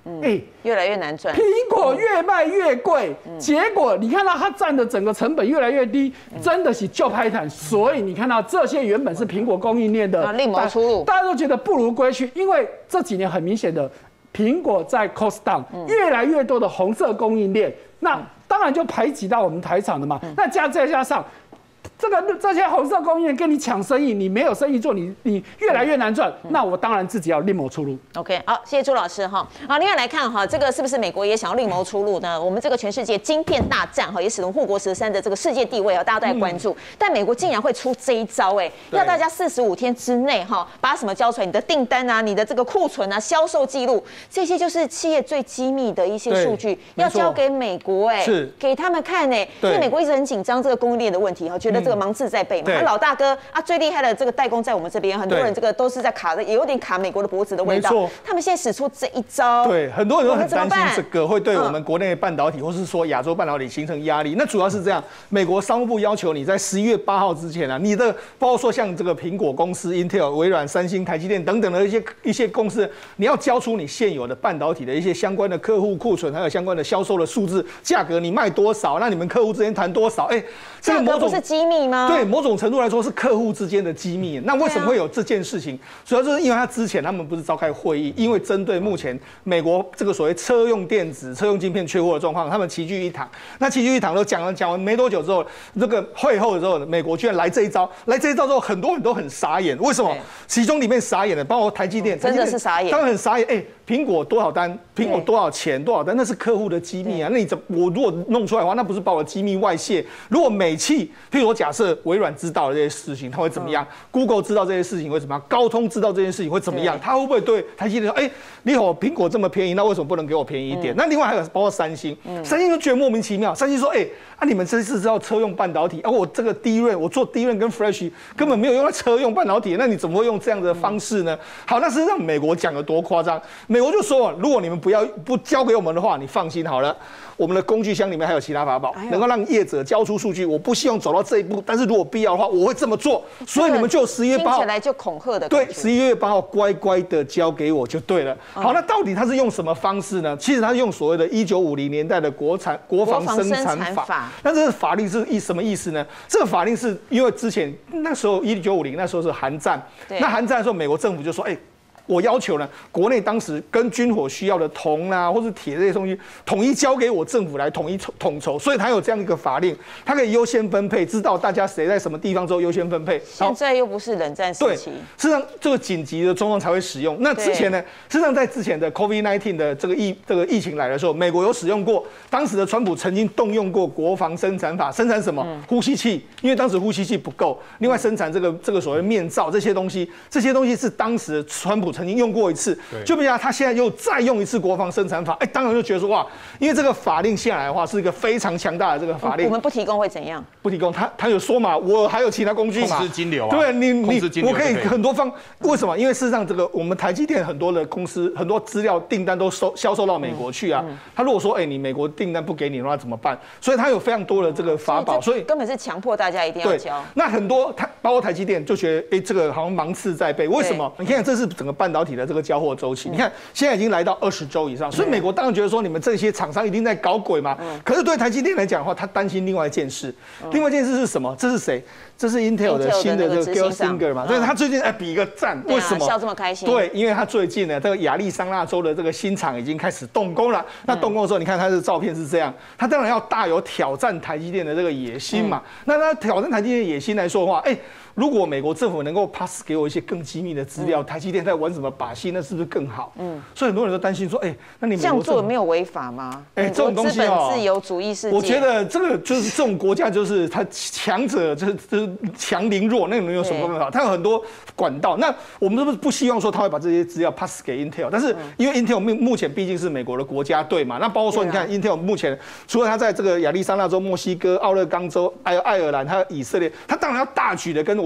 嗯，哎，越来越难赚。 苹果越卖越贵，嗯、结果你看到它占的整个成本越来越低，嗯、真的是就拍坦。所以你看到这些原本是苹果供应链的另谋出路， 大家都觉得不如归去，因为这几年很明显的，苹果在 cost down，、嗯、越来越多的红色供应链，那当然就排挤到我们台厂的嘛。嗯、那加再加上。这个这些红色供应链跟你抢生意，你没有生意做，你你越来越难赚。嗯、那我当然自己要另谋出路。 OK， 好，谢谢朱老师哈。好，另外来看哈，这个是不是美国也想要另谋出路呢？我们这个全世界晶片大战哈，也使得护国神山的这个世界地位啊，大家都在关注。嗯、但美国竟然会出这一招哎、欸，要大家四十五天之内哈，把什么交出来？你的订单啊，你的这个库存啊，销售记录，这些就是企业最机密的一些数据，要交给美国哎、欸， 是给他们看哎、欸。因为美国一直很紧张这个供应链的问题哈，觉得这个芒刺在背嘛。他老大哥啊，最厉害的这个代工在我们这边，很多人这个都是在卡的，也有点卡美国的脖子的味道。他们现在使出这一招， 对，很多人都很担心这个会对我们国内半导体，或是说亚洲半导体形成压力。那主要是这样，美国商务部要求你在十一月八号之前啊，你的包括说像这个苹果公司、Intel、微软、三星、台积电等等的一些一些公司，你要交出你现有的半导体的一些相关的客户库存，还有相关的销售的数字、价格，你卖多少？那你们客户之间谈多少？哎， 这个不是机密吗？ 对，某种程度来说是客户之间的机密。那为什么会有这件事情？主要就是因为他之前他们不是召开会议，因为针对目前美国这个所谓车用电子、车用晶片缺货的状况，他们齐聚一堂。那齐聚一堂都讲了，讲完没多久之后，这个会后的时候，美国居然来这一招，来这一招之后，很多人都很傻眼。为什么？其中里面傻眼的，包括台积电， 真的是傻眼， 当然很傻眼。哎、欸，苹果多少单？苹果多少钱？多少单？那是客户的机密啊。那你怎我如果弄出来的话，那不是把我的机密外泄？如果美企，譬如我假设微软知道了这些事情，它会怎么样、嗯、？Google 知道这些事情会怎么样？高通知道这件事情会怎么样？他会不会对台积电说：“哎、欸，你好，苹果这么便宜，那为什么不能给我便宜一点？”嗯、那另外还有包括三星，嗯、三星就觉得莫名其妙。三星说：“哎、欸，啊，你们这次知道车用半导体，啊，我这个低润，我做低润跟 Flash 根本没有用到车用半导体，那你怎么会用这样的方式呢？”好，那事实上美国讲的多夸张，美国就说：“如果你们不要不交给我们的话，你放心好了。”我们的工具箱里面还有其他法宝，能够让业者交出数据。我不希望走到这一步，但是如果必要的话，我会这么做。所以你们就十一月八号， 听起来就恐吓的。 对，十一月八号乖乖的交给我就对了。好，那到底他是用什么方式呢？其实他是用所谓的一九五零年代的国产国防生产法。那这个法令是意什么意思呢？这个法令是因为之前那时候一九五零那时候是韩战，那韩战的时候，美国政府就说，哎、欸。我要求呢，国内当时跟军火需要的铜啊，或是铁这些东西，统一交给我政府来统一统筹，所以它有这样一个法令，它可以优先分配，知道大家谁在什么地方之后优先分配。 现在又不是冷战时期， 事实上这个紧急的状况才会使用。那之前呢，事实上在之前的 COVID 十九 的这个疫这个疫情来的时候，美国有使用过，当时的川普曾经动用过国防生产法，生产什么？嗯、呼吸器，因为当时呼吸器不够，另外生产这个这个所谓面罩这些东西，这些东西是当时川普曾经用过一次，就比如他现在又再用一次国防生产法，哎，当然就觉得说哇，因为这个法令下来的话是一个非常强大的这个法令。 我们不提供会怎样？ 不提供，他他有说嘛，我还有其他工具嘛， 控制金流啊， 对你你我可以可以很多方，为什么？因为事实上这个我们台积电很多的公司很多资料订单都收销售到美国去啊。嗯嗯、他如果说哎、欸、你美国订单不给你的话怎么办？所以他有非常多的这个法宝，所以根本是强迫大家一定要交。 那很多台包括台积电就觉得哎、欸、这个好像芒刺在背，为什么？你看这是整个半导体的这个交货周期。你看，现在已经来到二十周以上，所以美国当然觉得说你们这些厂商一定在搞鬼嘛。可是对台积电来讲的话，他担心另外一件事，另外一件事是什么？这是谁？这是 Intel 的新的这个 Gelsinger 嘛，所以他最近哎比一个赞，为什么笑这么开心？ 对，因为他最近呢，这个亚利桑那州的这个新厂已经开始动工了。那动工的时候，你看他的照片是这样，他当然要大有挑战台积电的这个野心嘛。那他挑战台积电的野心来说的话，哎。如果美国政府能够 pass 给我一些更机密的资料，嗯、台积电在玩什么把戏，那是不是更好？嗯，所以很多人都担心说，哎、欸，那你美国这样做没有违法吗？ 哎、欸，这种东西哦， 自由主义世界， 我觉得这个就是这种国家，就是它强者就是就是强凌弱，那能有什么办法？它有很多管道。那我们是不是不希望说他会把这些资料 pass 给 Intel？ 但是因为 Intel 目目前毕竟是美国的国家队嘛，那包括说你看 Intel 目前除了它在这个亚利桑那州、墨西哥、奥勒冈州，还有爱尔兰、还有以色列，它当然要大举的跟我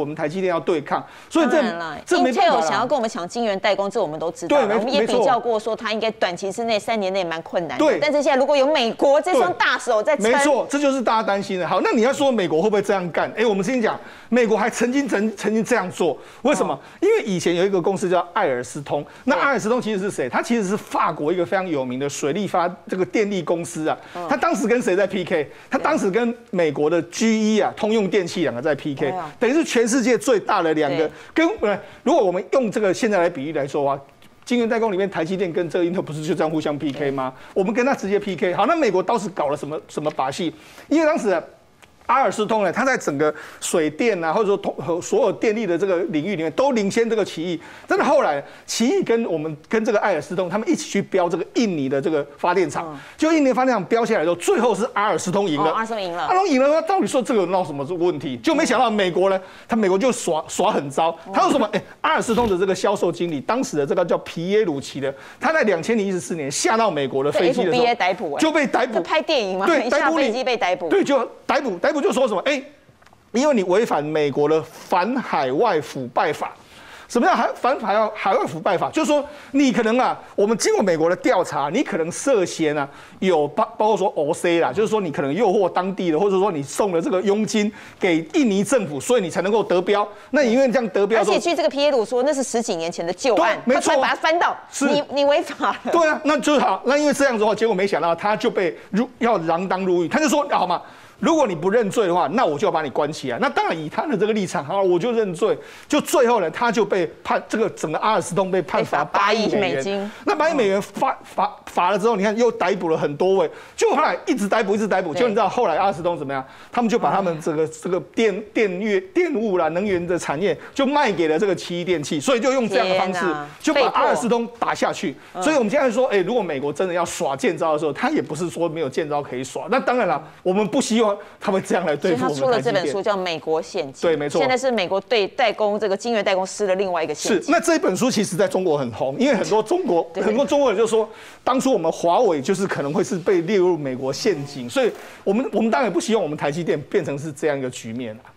我们台积电要对抗，所以这这没办法。 Intel 想要跟我们抢晶圆代工，这我们都知道。 对， 我们也比较过，说它应该短期之内、三年内蛮困难的。 对。 但是现在如果有美国这双大手在撑， 没错，这就是大家担心的。好，那你要说美国会不会这样干？哎，我们先讲，美国还曾经曾曾经这样做，为什么？因为以前有一个公司叫艾尔斯通，那艾尔斯通其实是谁？它其实是法国一个非常有名的水力发这个电力公司啊。它当时跟谁在 P K？ 它当时跟美国的 G E 啊，通用电气两个在 P K， 等于是全世界最大的两个。跟呃，如果我们用这个现在来比喻来说啊，晶圆代工里面台积电跟这个英特尔不是就这样互相 P K 吗？我们跟它直接 P K。好，那美国当时搞了什么什么把戏？因为当时、啊。阿尔斯通呢，它在整个水电啊，或者说通所有电力的这个领域里面，都领先这个奇异。真的后来，奇异跟我们跟这个艾尔斯通，他们一起去标这个印尼的这个发电厂，就印尼发电厂标下来之后，最后是阿尔斯通赢了。 阿尔斯通赢了。 阿尔斯通赢了，他到底说这个有闹什么问题？就没想到美国呢，他美国就耍耍很糟。他说什么？哎，阿尔斯通的这个销售经理，当时的这个叫皮耶鲁奇的，他在两千零一十四年下到美国的飞机的时候， 逮捕就被逮捕。 拍电影吗？ 对， 下飞机被逮捕。 对，就逮捕，逮捕就说什么？哎。因为你违反美国的反海外腐败法。什么叫海反海外海外腐败法？就是说你可能啊，我们经过美国的调查，你可能涉嫌啊有包包括说 O C 啦，就是说你可能诱惑当地的，或者说你送了这个佣金给印尼政府，所以你才能够得标。那你因为这样得标， 而且据这个皮耶鲁说，那是十几年前的旧案， 没错， 把它翻到你你违法了。 对啊，那就好。那因为这样子的话，结果没想到他就被入要锒铛入狱，他就说好嘛。如果你不认罪的话，那我就要把你关起来。那当然以他的这个立场，好，我就认罪。就最后呢，他就被判这个整个阿尔斯通被判罚八亿美元。那八亿美元罚罚罚了之后，你看又逮捕了很多位，就后来一直逮捕，一直逮捕。就你知道后来阿尔斯通怎么样？他们就把他们这个这个电电业、电物啦、能源的产业就卖给了这个奇异电器，所以就用这样的方式就把阿尔斯通打下去。所以我们现在说，哎，如果美国真的要耍剑招的时候，他也不是说没有剑招可以耍。那当然了，我们不希望。他会这样来对付我们。 他出了这本书叫《美国陷阱》， 对，没错。 现在是美国对代工这个晶圆代工施了另外一个陷阱。 是，那这本书其实在中国很红，因为很多中国很多中国人就说，当初我们华为就是可能会是被列入美国陷阱，所以我们我们当然不希望我们台积电变成是这样一个局面啊。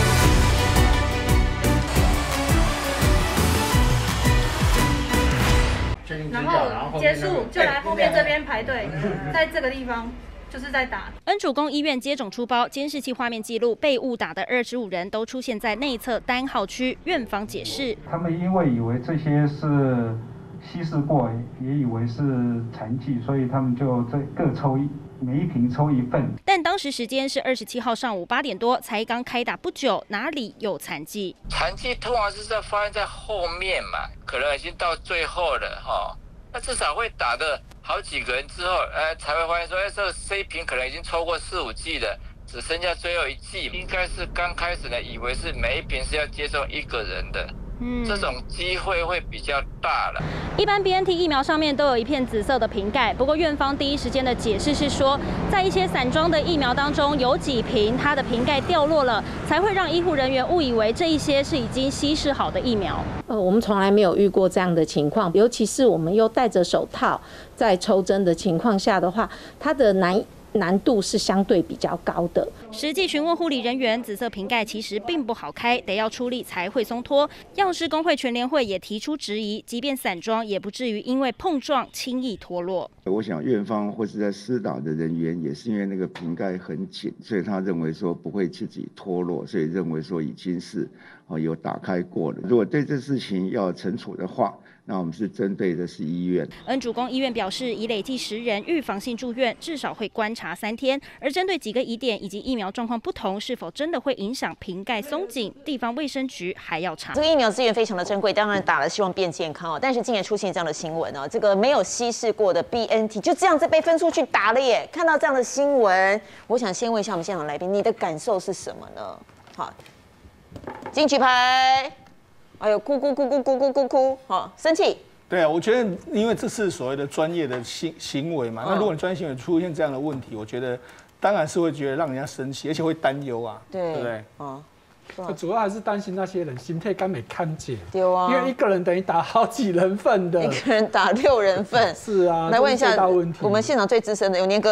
然后结束就来后面这边排队，在这个地方。就是在打。 恩主公医院接种出包，监视器画面记录被误打的二十五人都出现在内侧单号区。院方解释， 他们因为以为这些是稀释过，也以为是残剂，所以他们就这各抽一。每一瓶抽一份， 但当时时间是二十七号上午八点多，才刚开打不久，哪里有残剂？ 残剂通常是在发现在后面嘛，可能已经到最后了哈。那至少会打的好几个人之后，呃，才会发现说，哎，这个 C 瓶可能已经抽过四五剂了，只剩下最后一剂，应该是刚开始呢，以为是每一瓶是要接种一个人的。嗯，这种机会会比较大了。 一般 B N T 疫苗上面都有一片紫色的瓶盖，不过院方第一时间的解释是说，在一些散装的疫苗当中，有几瓶它的瓶盖掉落了，才会让医护人员误以为这一些是已经稀释好的疫苗。 呃，我们从来没有遇过这样的情况，尤其是我们又戴着手套在抽针的情况下的话，它的难。难度是相对比较高的。 实际询问护理人员，紫色瓶盖其实并不好开，得要出力才会松脱。药师工会全联会也提出质疑，即便散装，也不至于因为碰撞轻易脱落。 我想院方或是在施打的人员，也是因为那个瓶盖很紧，所以他认为说不会自己脱落，所以认为说已经是哦有打开过了。如果对这事情要惩处的话，那我们是针对的是医院。 恩主公医院表示，已累计十人预防性住院，至少会观察三天。而针对几个疑点以及疫苗状况不同，是否真的会影响瓶盖松紧，地方卫生局还要查。 这个疫苗资源非常的珍贵，当然打了希望变健康哦。但是竟然出现这样的新闻哦，这个没有稀释过的 B N T 就这样子被分出去打了耶！看到这样的新闻，我想先问一下我们现场来宾，你的感受是什么呢？好，金曲牌。哎呦，哭哭哭哭哭哭哭哭，好生气。 对啊，我觉得因为这是所谓的专业的行行为嘛，嗯、那如果你专业行为出现这样的问题，我觉得当然是会觉得让人家生气，而且会担忧啊，对, 对不对？ 嗯， 主要还是担心那些人心态敢没看见， 对啊， 因为一个人等于打好几人份的， 一个人打六人份， 是啊， 来问一下大问题。 我们现场最资深的永年哥。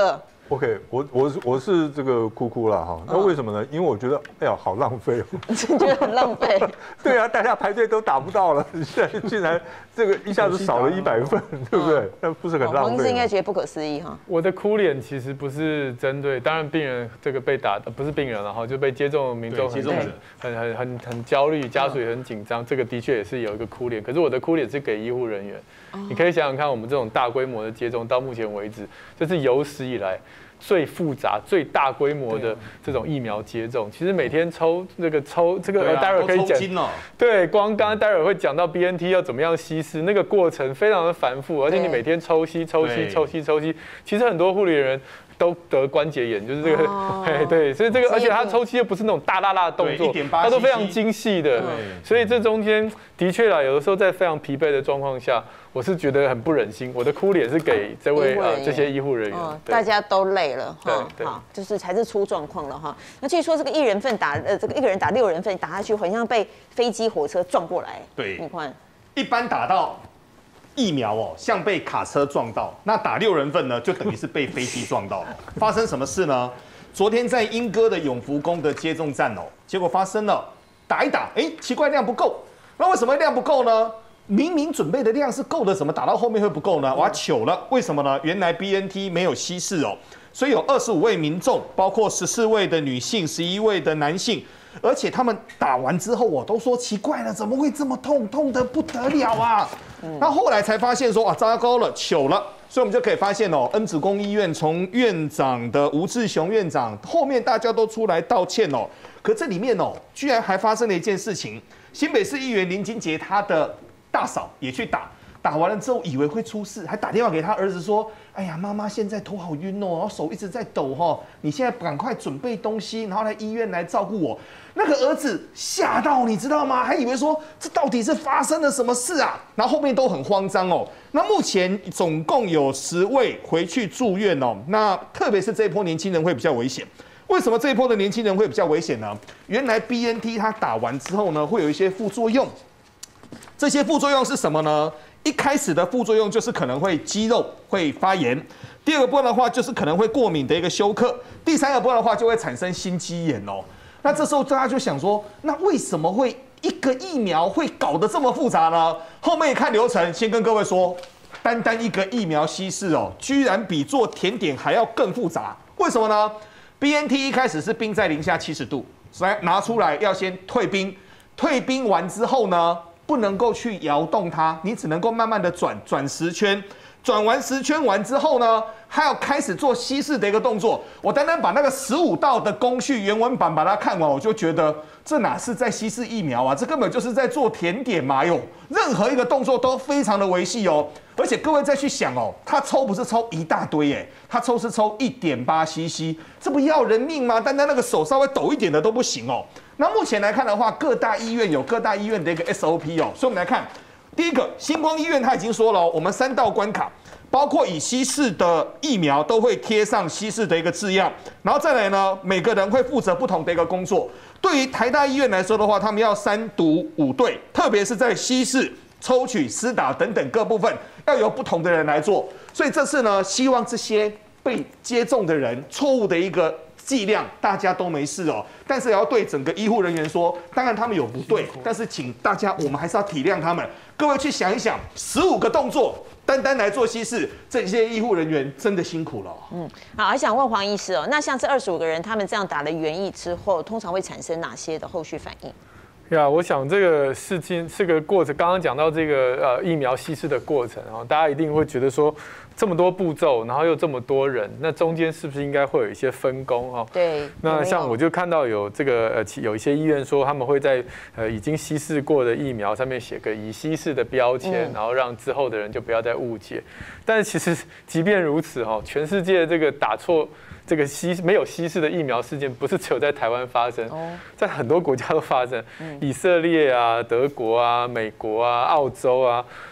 OK， 我我是我是这个哭哭了哈。那为什么呢？因为我觉得，哎呀，好浪费哦。 你觉得很浪费？ 对啊，大家排队都打不到了，现在竟然这个一下子少了一百份，对不对？那不是很浪费？ 黄医师应该觉得不可思议哈。 我的哭脸其实不是针对，当然病人这个被打的不是病人了哈，就被接种的民众很很很很很焦虑，家属也很紧张，这个的确也是有一个哭脸。可是我的哭脸是给医护人员，你可以想想看，我们这种大规模的接种到目前为止，这是有史以来最复杂、最大规模的这种疫苗接种，其实每天抽这个抽这个，待会儿可以讲。对，光刚刚待会儿会讲到 B N T 要怎么样稀释，那个过程非常的繁复，而且你每天抽吸、抽吸、抽吸、抽吸，其实很多护理人都得关节炎，就是这个，哎，对，所以这个，而且他抽吸又不是那种大大大的动作，它都非常精细的，所以这中间的确啦，有的时候在非常疲惫的状况下，我是觉得很不忍心，我的哭脸是给这位呃这些医护人员， 大家都累了哈，好，就是才是出状况了哈。那据说这个一人份打呃这个一个人打六人份打下去，好像被飞机火车撞过来， 对， 你看， 一般打到疫苗哦，像被卡车撞到，那打六人份呢，就等于是被飞机撞到了。发生什么事呢？昨天在鶯歌的永福宫的接种站哦，结果发生了打一打，哎，奇怪量不够。那为什么量不够呢？明明准备的量是够的，怎么打到后面会不够呢？我要糗了，为什么呢？原来 B N T 没有稀释哦，所以有二十五位民众，包括十四位的女性，十一位的男性。而且他们打完之后，我都说奇怪了，怎么会这么痛，痛得不得了啊！那后来才发现说啊，糟糕了，糗了。所以我们就可以发现哦，恩子公医院从院长的吴志雄院长后面大家都出来道歉哦，可这里面哦，居然还发生了一件事情，新北市议员林金杰他的大嫂也去打。打完了之后以为会出事，还打电话给他儿子说：“哎呀，妈妈现在头好晕哦，然后手一直在抖哈，你现在赶快准备东西，然后来医院来照顾我。”那个儿子吓到，你知道吗？还以为说这到底是发生了什么事啊？然后后面都很慌张哦。那目前总共有十位回去住院哦。那特别是这一波年轻人会比较危险。为什么这一波的年轻人会比较危险呢？原来 B N T 它打完之后呢，会有一些副作用。这些副作用是什么呢？一开始的副作用就是可能会肌肉会发炎，第二个部分的话就是可能会过敏的一个休克，第三个部分的话就会产生心肌炎哦。那这时候大家就想说，那为什么会一个疫苗会搞得这么复杂呢？后面看流程，先跟各位说，单单一个疫苗稀释哦，居然比做甜点还要更复杂。为什么呢 ？B N T 一开始是冰在零下七十度，来拿出来要先退冰，退冰完之后呢？不能够去摇动它，你只能够慢慢的转转十圈，转完十圈完之后呢，还要开始做稀释的一个动作。我单单把那个十五道的工序原文版把它看完，我就觉得这哪是在稀释疫苗啊，这根本就是在做甜点嘛！哟，任何一个动作都非常的维系哦。而且各位再去想哦，他抽不是抽一大堆耶，他抽是抽 一点八 C C， 这不要人命吗？单单那个手稍微抖一点的都不行哦。那目前来看的话，各大医院有各大医院的一个 S O P 哦，所以我们来看，第一个，星光医院他已经说了、哦，我们三道关卡，包括已稀释的疫苗都会贴上稀释的一个字样，然后再来呢，每个人会负责不同的一个工作。对于台大医院来说的话，他们要三读五对，特别是在稀释、抽取、施打等等各部分，要由不同的人来做。所以这次呢，希望这些被接种的人错误的一个剂量，大家都没事哦。但是也要对整个医护人员说，当然他们有不对，但是请大家我们还是要体谅他们。各位去想一想，十五个动作，单单来做稀释，这些医护人员真的辛苦了、哦。 嗯，好，还想问黄医师哦，那像这二十五个人，他们这样打了原液之后，通常会产生哪些的后续反应？ 呀，我想这个事情这个过程，刚刚讲到这个呃疫苗稀释的过程啊，大家一定会觉得说这么多步骤，然后又这么多人，那中间是不是应该会有一些分工啊？ 对。 那像我就看到有这个呃有一些医院说他们会在呃已经稀释过的疫苗上面写个已稀释的标签，嗯、然后让之后的人就不要再误解。但是其实即便如此哈，全世界这个打错。这个稀没有稀释的疫苗事件，不是只有在台湾发生，在很多国家都发生，以色列啊、德国啊、美国啊、澳洲啊，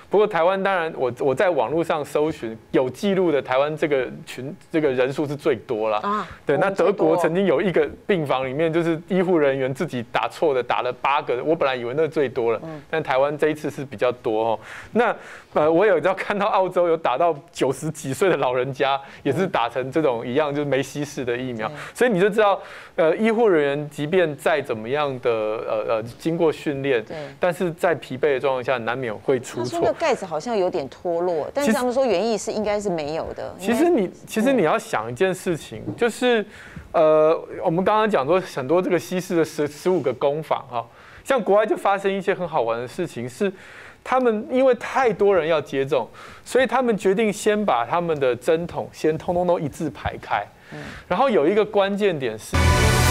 不过台湾当然我我在网络上搜寻有记录的台湾这个群这个人数是最多了啊。对，那德国曾经有一个病房里面就是医护人员自己打错的，打了八个，我本来以为那最多了，但台湾这一次是比较多哦。那呃，我有要看到澳洲有打到九十几岁的老人家，也是打成这种一样就是没稀释的疫苗，所以你就知道，呃，医护人员即便再怎么样的呃呃经过训练，但是在疲惫的状况下，难免会出错。他说盖子好像有点脱落，但是他们说原意是应该是没有的。 其实你其实你要想一件事情，就是。呃，我们刚刚讲说很多这个稀释的十十五个工坊哈，像国外就发生一些很好玩的事情，是他们因为太多人要接种，所以他们决定先把他们的针筒先通通都一字排开，然后有一个关键点是。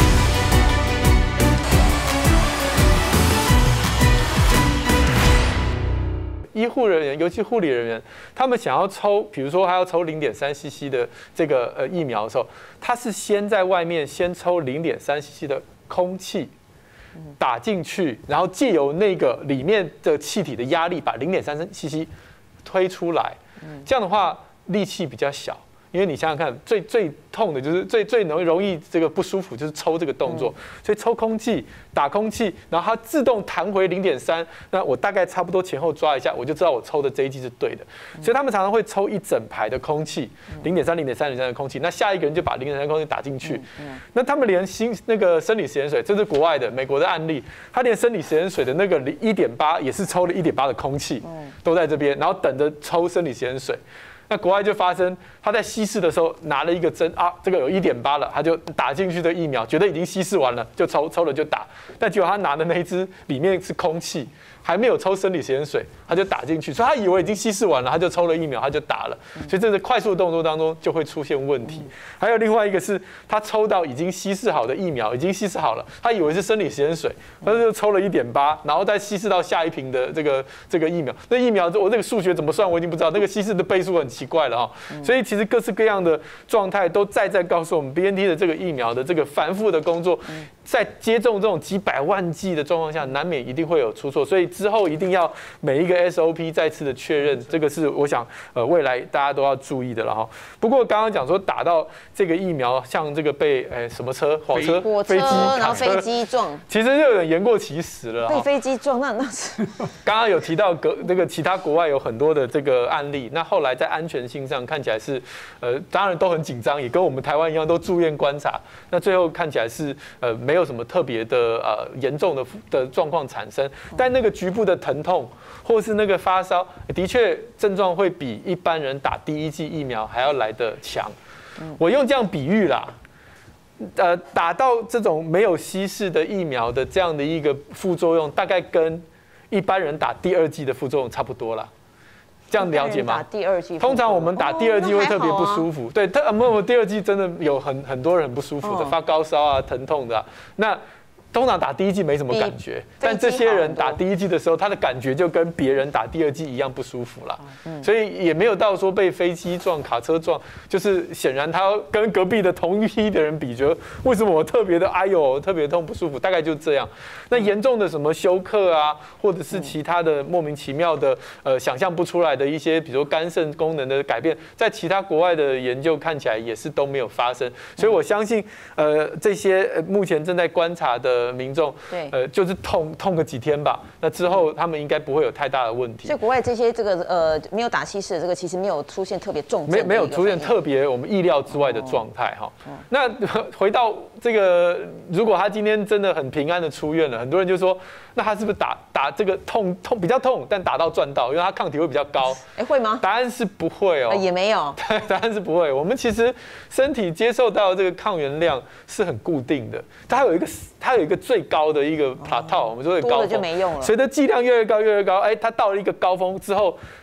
医护人员，尤其护理人员，他们想要抽，比如说他要抽 零点三 C C 的这个呃疫苗的时候，他是先在外面先抽 零点三 C C 的空气打进去，然后借由那个里面的气体的压力把 零点三 C C 推出来，这样的话力气比较小。因为你想想看，最最痛的就是最最容容易这个不舒服，就是抽这个动作。所以抽空气、打空气，然后它自动弹回零点三，那我大概差不多前后抓一下，我就知道我抽的这一剂是对的。所以他们常常会抽一整排的空气，零点三、零点三、零点三的空气，那下一个人就把零点三空气打进去。那他们连新那个生理食盐水，这是国外的美国的案例，他连生理食盐水的那个一点八也是抽了一点八的空气，都在这边，然后等着抽生理食盐水。那国外就发生，他在稀释的时候拿了一个针啊，这个有 一点八 了，他就打进去的疫苗，觉得已经稀释完了，就抽抽了就打，但结果他拿的那一支里面是空气，还没有抽生理食盐水，他就打进去，所以他以为已经稀释完了，他就抽了疫苗，他就打了，所以这是快速的动作当中就会出现问题。还有另外一个是，他抽到已经稀释好的疫苗，已经稀释好了，他以为是生理食盐水，他就抽了 一点八，然后再稀释到下一瓶的这个这个疫苗，那疫苗我这个数学怎么算我已经不知道，那个稀释的倍数很奇怪了哈，所以其实各式各样的状态都在在告诉我们 B N T 的这个疫苗的这个反复的工作，在接种这种几百万剂的状况下，难免一定会有出错，所以之后一定要每一个 S O P 再次的确认，这个是我想呃未来大家都要注意的了哈。不过刚刚讲说打到这个疫苗，像这个被诶什么车、火车、 火车，然后飞机撞， 其实就有点言过其实了。 被飞机撞，那那是刚刚有提到国那个其他国外有很多的这个案例，那后来在安全性上看起来是呃当然都很紧张，也跟我们台湾一样都住院观察，那最后看起来是呃没有什么特别的呃严重的的状况产生，但那个局部的疼痛或是那个发烧，的确症状会比一般人打第一剂疫苗还要来得强。我用这样比喻啦，呃，打到这种没有稀释的疫苗的这样的一个副作用，大概跟一般人打第二剂的副作用差不多啦。这样了解吗？ 打第二剂， 通常我们打第二剂会特别不舒服，对，特我第二剂真的有很很多人很不舒服的，发高烧啊、疼痛的啊，那。通常打第一剂没什么感觉，但这些人打第一剂的时候，他的感觉就跟别人打第二剂一样不舒服了，所以也没有到说被飞机撞、卡车撞，就是显然他跟隔壁的同一批的人比，觉得为什么我特别的哎呦特别痛不舒服，大概就这样。那严重的什么休克啊，或者是其他的莫名其妙的呃想象不出来的一些，比如说肝肾功能的改变，在其他国外的研究看起来也是都没有发生，所以我相信呃这些目前正在观察的民众， 对， 呃，就是痛痛个几天吧，那之后他们应该不会有太大的问题。 所以国外这些这个呃没有打稀释的这个，其实没有出现特别重症， 没没有出现特别我们意料之外的状态哈。那回到这个，如果他今天真的很平安的出院了，很多人就说，那他是不是打打这个痛痛比较痛，但打到赚到，因为他抗体会比较高？ 哎，会吗？ 答案是不会哦， 也没有。 答案是不会。我们其实身体接受到这个抗原量是很固定的，它有一个它有一个最高的一个 plateau， 我们说的高峰， 多了就没用了。 随着剂量越来越高越来越高，哎，它到了一个高峰之后，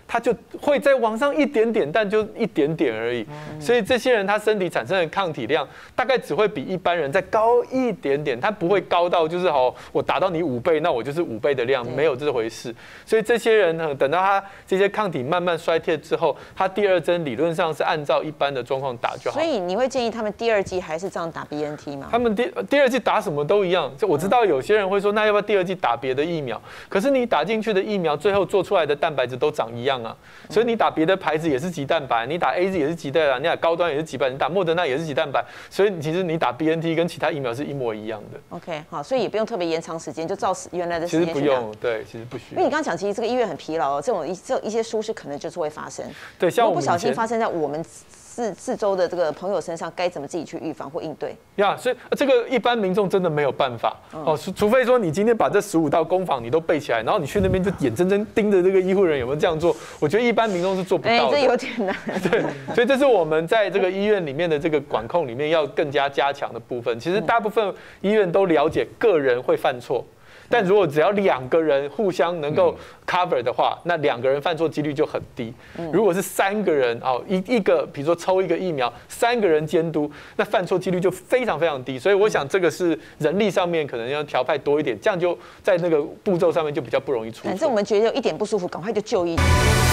它就会再往上一点点，但就一点点而已。所以这些人他身体产生的抗体量大概只会比一般人再高一点点，它不会高到就是哦，我打到你五倍，那我就是五倍的量，没有这回事。所以这些人呢，等到他这些抗体慢慢衰退之后，他第二针理论上是按照一般的状况打就好。 所以你会建议他们第二剂还是这样打 B N T 吗？ 他们第第二剂打什么都一样。就我知道有些人会说，那要不要第二剂打别的疫苗？可是你打进去的疫苗，最后做出来的蛋白质都长一样啊。所以你打别的牌子也是鸡蛋白，你打 A Z 也是鸡蛋白，你打高端也是鸡蛋白，你打莫德纳也是鸡蛋白。所以其实你打 B N T 跟其他疫苗是一模一样的。 OK， 好，所以也不用特别延长时间，就照原来的时间去打。 其实不用，对，其实不需要。 因为你刚刚讲，其实这个医院很疲劳，这种一这一些疏失可能就是会发生。 对，像我们不小心发生在我们四四周的这个朋友身上，该怎么自己去预防或应对？ 呀，所以这个一般民众真的没有办法哦，除除非说你今天把这十五道攻防你都背起来，然后你去那边就眼睁睁盯着这个医护人员有没有这样做，我觉得一般民众是做不到的。 哎，这有点难。 对，所以这是我们在这个医院里面的这个管控里面要更加加强的部分。其实大部分医院都了解个人会犯错。但如果只要两个人互相能够 cover 的话，那两个人犯错几率就很低。如果是三个人哦，一一个比如说抽一个疫苗，三个人监督，那犯错几率就非常非常低。所以我想这个是人力上面可能要调派多一点，这样就在那个步骤上面就比较不容易出错。 反正我们觉得有一点不舒服，赶快就就医。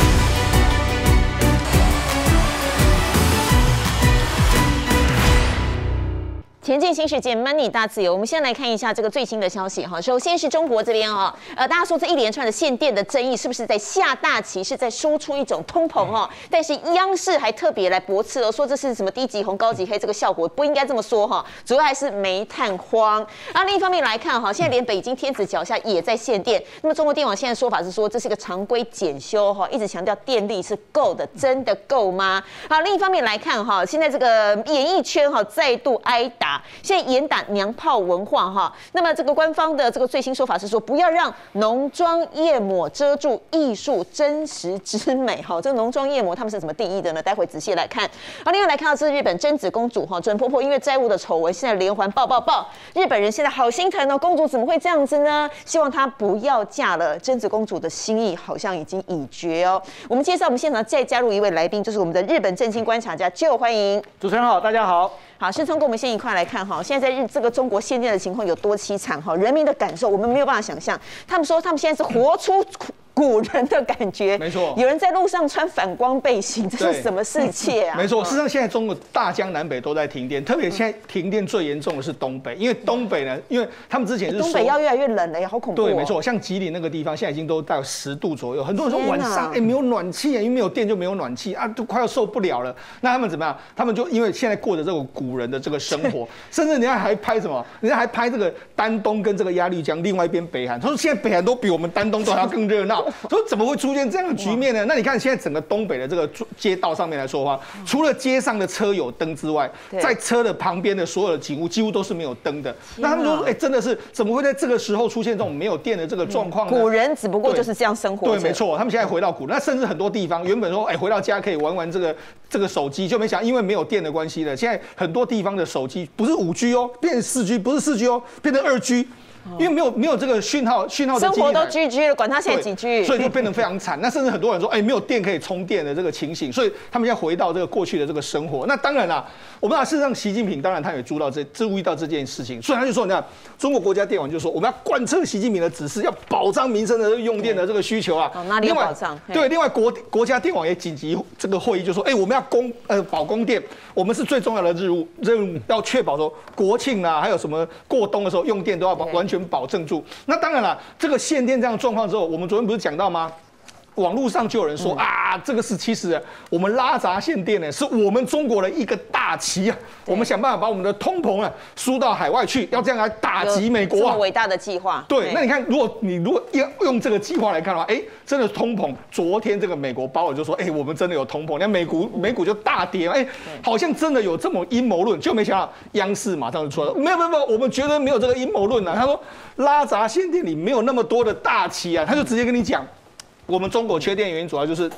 前进新世界 ，Money 大自由。我们先来看一下这个最新的消息哈。首先是中国这边哈，呃，大家说这一连串的限电的争议，是不是在下大棋，是在输出一种通膨哈？但是央视还特别来驳斥哦，说这是什么低级红高级黑，这个效果不应该这么说哈。主要还是煤炭荒。啊，另一方面来看哈，现在连北京天子脚下也在限电。那么中国电网现在说法是说，这是一个常规检修哈，一直强调电力是够的，真的够吗？好，另一方面来看哈，现在这个演艺圈哈再度挨打。现在严打娘炮文化哈，那么这个官方的这个最新说法是说，不要让浓妆艳抹遮住艺术真实之美哈。这个浓妆艳抹他们是怎么定义的呢？待会仔细来看。好，另外来看到这是日本贞子公主哈，准婆婆因为债务的丑闻，现在连环爆爆爆，日本人现在好心疼哦，公主怎么会这样子呢？希望她不要嫁了。贞子公主的心意好像已经已决哦。我们介绍我们现场再加入一位来宾，就是我们的日本政经观察家就欢迎。 主持人好，大家好。 好，世聪跟我们先一块来看哈，现在在日这个中国限电的情况有多凄惨哈，人民的感受我们没有办法想象。他们说他们现在是活出古人的感觉， 没错。 有人在路上穿反光背心，这是什么世界啊？ 没错，事实上现在中国大江南北都在停电，特别现在停电最严重的是东北，因为东北呢，因为他们之前是说东北要越来越冷了呀，好恐怖、哦。 对，没错，像吉林那个地方现在已经都到十度左右，很多人说晚上哎没有暖气，因为没有电就没有暖气啊，都快要受不了了。那他们怎么样？他们就因为现在过着这种古人的这个生活，甚至人家还拍什么？人家还拍这个丹东跟这个鸭绿江另外一边北韩，他说现在北韩都比我们丹东都还要更热闹，说怎么会出现这样的局面呢？那你看现在整个东北的这个街道上面来说的话，除了街上的车有灯之外，在车的旁边的所有的景物几乎都是没有灯的。那他们就说，哎，真的是怎么会在这个时候出现这种没有电的这个状况呢？ 古人只不过就是这样生活。 对，没错，他们现在回到古人，那甚至很多地方原本说，哎，回到家可以玩玩这个这个手机，就没想因为没有电的关系了，现在很多地方的手机不是五 G 哦，变成四 G， 不是四 G 哦，变成二 G。因为没有没有这个讯号讯号的生活都 G G 了，管它现在几 G， 所以就变得非常惨。那甚至很多人说，哎，没有电可以充电的这个情形，所以他们要回到这个过去的这个生活。那当然啦，我们啊，事实上习近平当然他也注意到这注意到这件事情，所以他就说，你看中国国家电网就说，我们要贯彻习近平的指示，要保障民生的用电的这个需求啊。 哦，哪里有保障？ 对，另外国国家电网也紧急这个会议就说，哎，我们要供呃保供电，我们是最重要的任务任务，要确保说国庆啊，还有什么过冬的时候用电都要保完全保证住。那当然了，这个限电这样的状况之后，我们昨天不是讲到吗？网络上就有人说、嗯、啊，这个是其实我们拉闸限电呢，是我们中国的一个大棋啊。我们想办法把我们的通膨啊输到海外去，要这样来打击美国啊。 这么伟大的计划。 对，那你看，如果你如果要用这个计划来看的话，哎，真的通膨。昨天这个美国鲍尔就说，哎，我们真的有通膨，那美股美股就大跌，哎，好像真的有这么阴谋论，就没想到央视马上就出来了，没有没有没有，我们绝对没有这个阴谋论啊。他说拉闸限电里没有那么多的大棋啊，他就直接跟你讲。我们中国缺电原因主要就是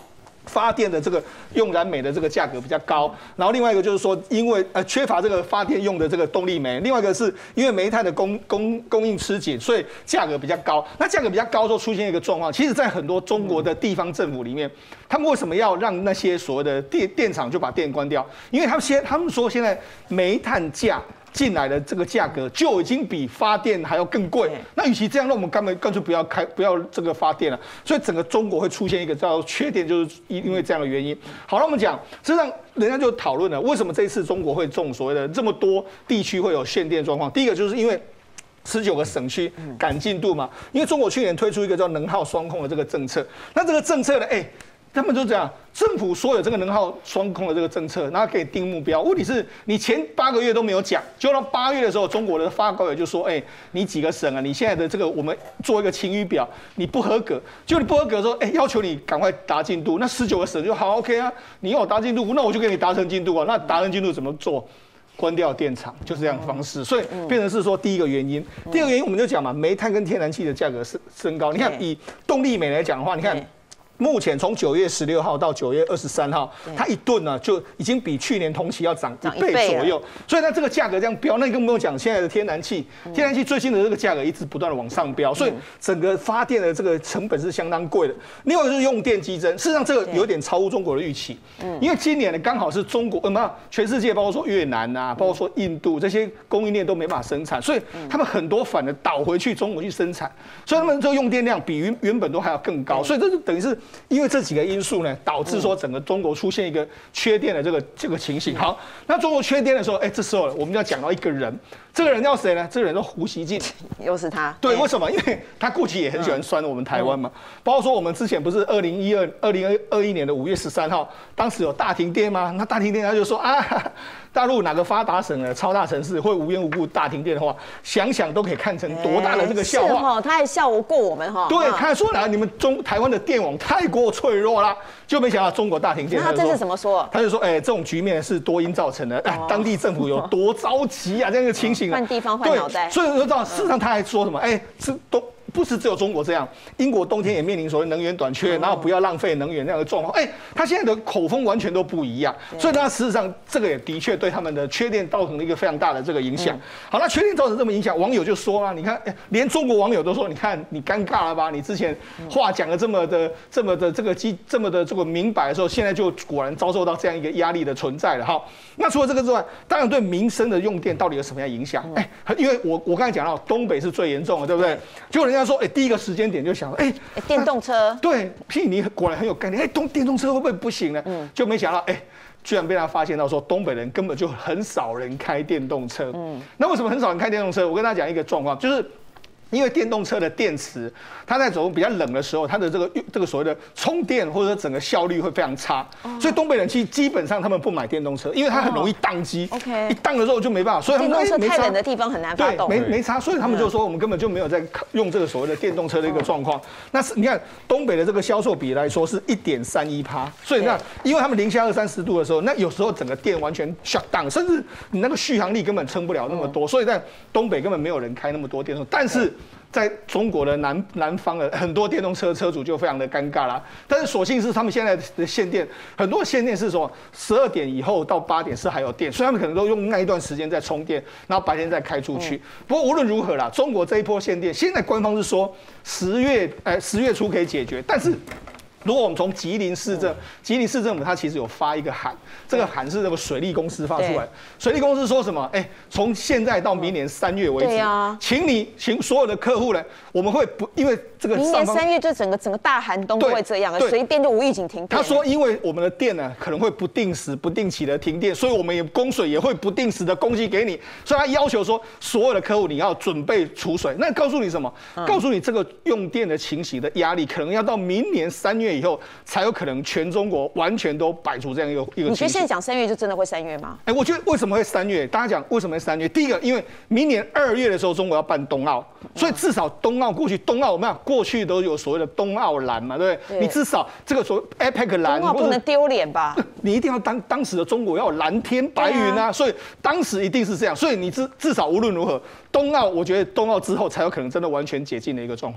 发电的这个用燃煤的这个价格比较高，然后另外一个就是说，因为呃缺乏这个发电用的这个动力煤，另外一个是因为煤炭的供供供应吃紧，所以价格比较高。那价格比较高之后出现一个状况，其实在很多中国的地方政府里面，他们为什么要让那些所谓的电电厂就把电关掉？因为他们现他们说现在煤炭价进来的这个价格就已经比发电还要更贵，那与其这样，那我们干脆干脆不要开，不要这个发电了。所以整个中国会出现一个叫缺电，就是因为这样的原因。好了，我们讲，实际上人家就讨论了，为什么这一次中国会这种所谓的这么多地区会有限电状况？第一个就是因为十九个省区赶进度嘛，因为中国去年推出一个叫能耗双控的这个政策，那这个政策呢，哎、欸。他们就这样，政府说有这个能耗双控的这个政策，然后可以定目标。问题是你前八个月都没有讲，就到八月的时候，中国的发改委就说：“哎、欸，你几个省啊？你现在的这个我们做一个晴雨表，你不合格。”就你不合格的时候，哎、欸，要求你赶快达进度。那十九个省就好 OK 啊，你要我达进度，那我就给你达成进度啊。那达成进度怎么做？关掉电厂，就是这样的方式，所以变成是说第一个原因。第二个原因我们就讲嘛，煤炭跟天然气的价格升升高。你看以动力煤来讲的话，你看。目前从九月十六号到九月二十三号，它一吨呢就已经比去年同期要涨一倍左右，所以它这个价格这样飙，那你更不用讲现在的天然气，天然气最近的这个价格一直不断的往上飙，所以整个发电的这个成本是相当贵的。另外就是用电激增，事实上这个有点超乎中国的预期，因为今年呢刚好是中国，呃，全世界包括说越南啊，包括说印度这些供应链都没办法生产，所以他们很多反而倒回去中国去生产，所以他们这个用电量比原原本都还要更高，所以这就等于是。因为这几个因素呢，导致说整个中国出现一个缺电的这个这个情形。好，那中国缺电的时候，哎，这时候我们要讲到一个人，这个人叫谁呢？这个人叫胡锡进， 又是他。 对，为什么？因为他过去也很喜欢酸我们台湾嘛，包括说我们之前不是二零一二二零二一年的五月十三号，当时有大停电吗？那大停电他就说啊。大陆哪个发达省的超大城市会无缘无故大停电的话，想想都可以看成多大的这个笑话。 是他还笑过我们哈。 对，他还说呢，你们中台湾的电网太过脆弱了，就没想到中国大停电。 那他这是怎么说？ 他就说，哎、欸，这种局面是多因造成的，哎、哦，当地政府有多着急啊，这样一个情形啊。 换地方换脑袋。 所以说知道，事实上他还说什么？哎、欸，是都。不是只有中国这样，英国冬天也面临所谓能源短缺，然后不要浪费能源那样的状况。哎，他现在的口风完全都不一样，所以他事实上这个也的确对他们的缺电造成了一个非常大的这个影响。好，那缺电造成这么影响，网友就说啊，你看，连中国网友都说，你看你尴尬了吧？你之前话讲的这么的、这么的这个机、这么的这个明白的时候，现在就果然遭受到这样一个压力的存在了。哈，那除了这个之外，当然对民生的用电到底有什么样影响？哎，因为我我刚才讲到东北是最严重的，对不对？结果人家说，哎，第一个时间点就想，哎， 电动车， 对，屁，你果然很有概念，哎，动电动车会不会不行呢？嗯，就没想到，哎，居然被他发现到说，东北人根本就很少人开电动车。嗯，那为什么很少人开电动车？我跟大家讲一个状况，就是因为电动车的电池，它在走比较冷的时候，它的这个这个所谓的充电或者说整个效率会非常差，哦、所以东北人其实基本上他们不买电动车，因为它很容易宕机。哦、OK， 一宕了之后就没办法，所以他们电动车太冷的地方很难发动， 对，没没差，所以他们就说我们根本就没有在用这个所谓的电动车的一个状况。那是你看东北的这个销售比来说是一点三一趴，所以那因为他们零下二三十度的时候，那有时候整个电完全 shut down， 甚至你那个续航力根本撑不了那么多，所以在东北根本没有人开那么多电动车，但是。在中国的南南方的很多电动车车主就非常的尴尬啦，但是所幸是他们现在的限电，很多限电是说十二点以后到八点是还有电，所以他们可能都用那一段时间在充电，然后白天再开出去。不过无论如何啦，中国这一波限电，现在官方是说十月呃十月初可以解决，但是。如果我们从吉林市政，吉林市政府它其实有发一个函，这个函是那个水利公司发出来。水利公司说什么？哎，从现在到明年三月为止，啊、请你请所有的客户呢，我们会不因为这个明年三月就整个整个大寒冬都会这样，随便就无预警停电。 他说，因为我们的电呢可能会不定时、不定期的停电，所以我们也供水也会不定时的供给给你，所以他要求说所有的客户你要准备储水。那告诉你什么？嗯、告诉你这个用电的情形的压力，可能要到明年三月。以后才有可能全中国完全都摆出这样一个一个。 你觉得现在讲三月就真的会三月吗？ 哎，我觉得为什么会三月？大家讲为什么会三月？第一个，因为明年二月的时候中国要办冬奥，所以至少冬奥过去，冬奥我们过去都有所谓的冬奥蓝嘛，对不对？对你至少这个所谓 A P E C 蓝， 冬奥不能丢脸吧？ 你一定要当当时的中国要有蓝天白云啊，所以当时一定是这样。所以你至至少无论如何，冬奥我觉得冬奥之后才有可能真的完全解禁的一个状况。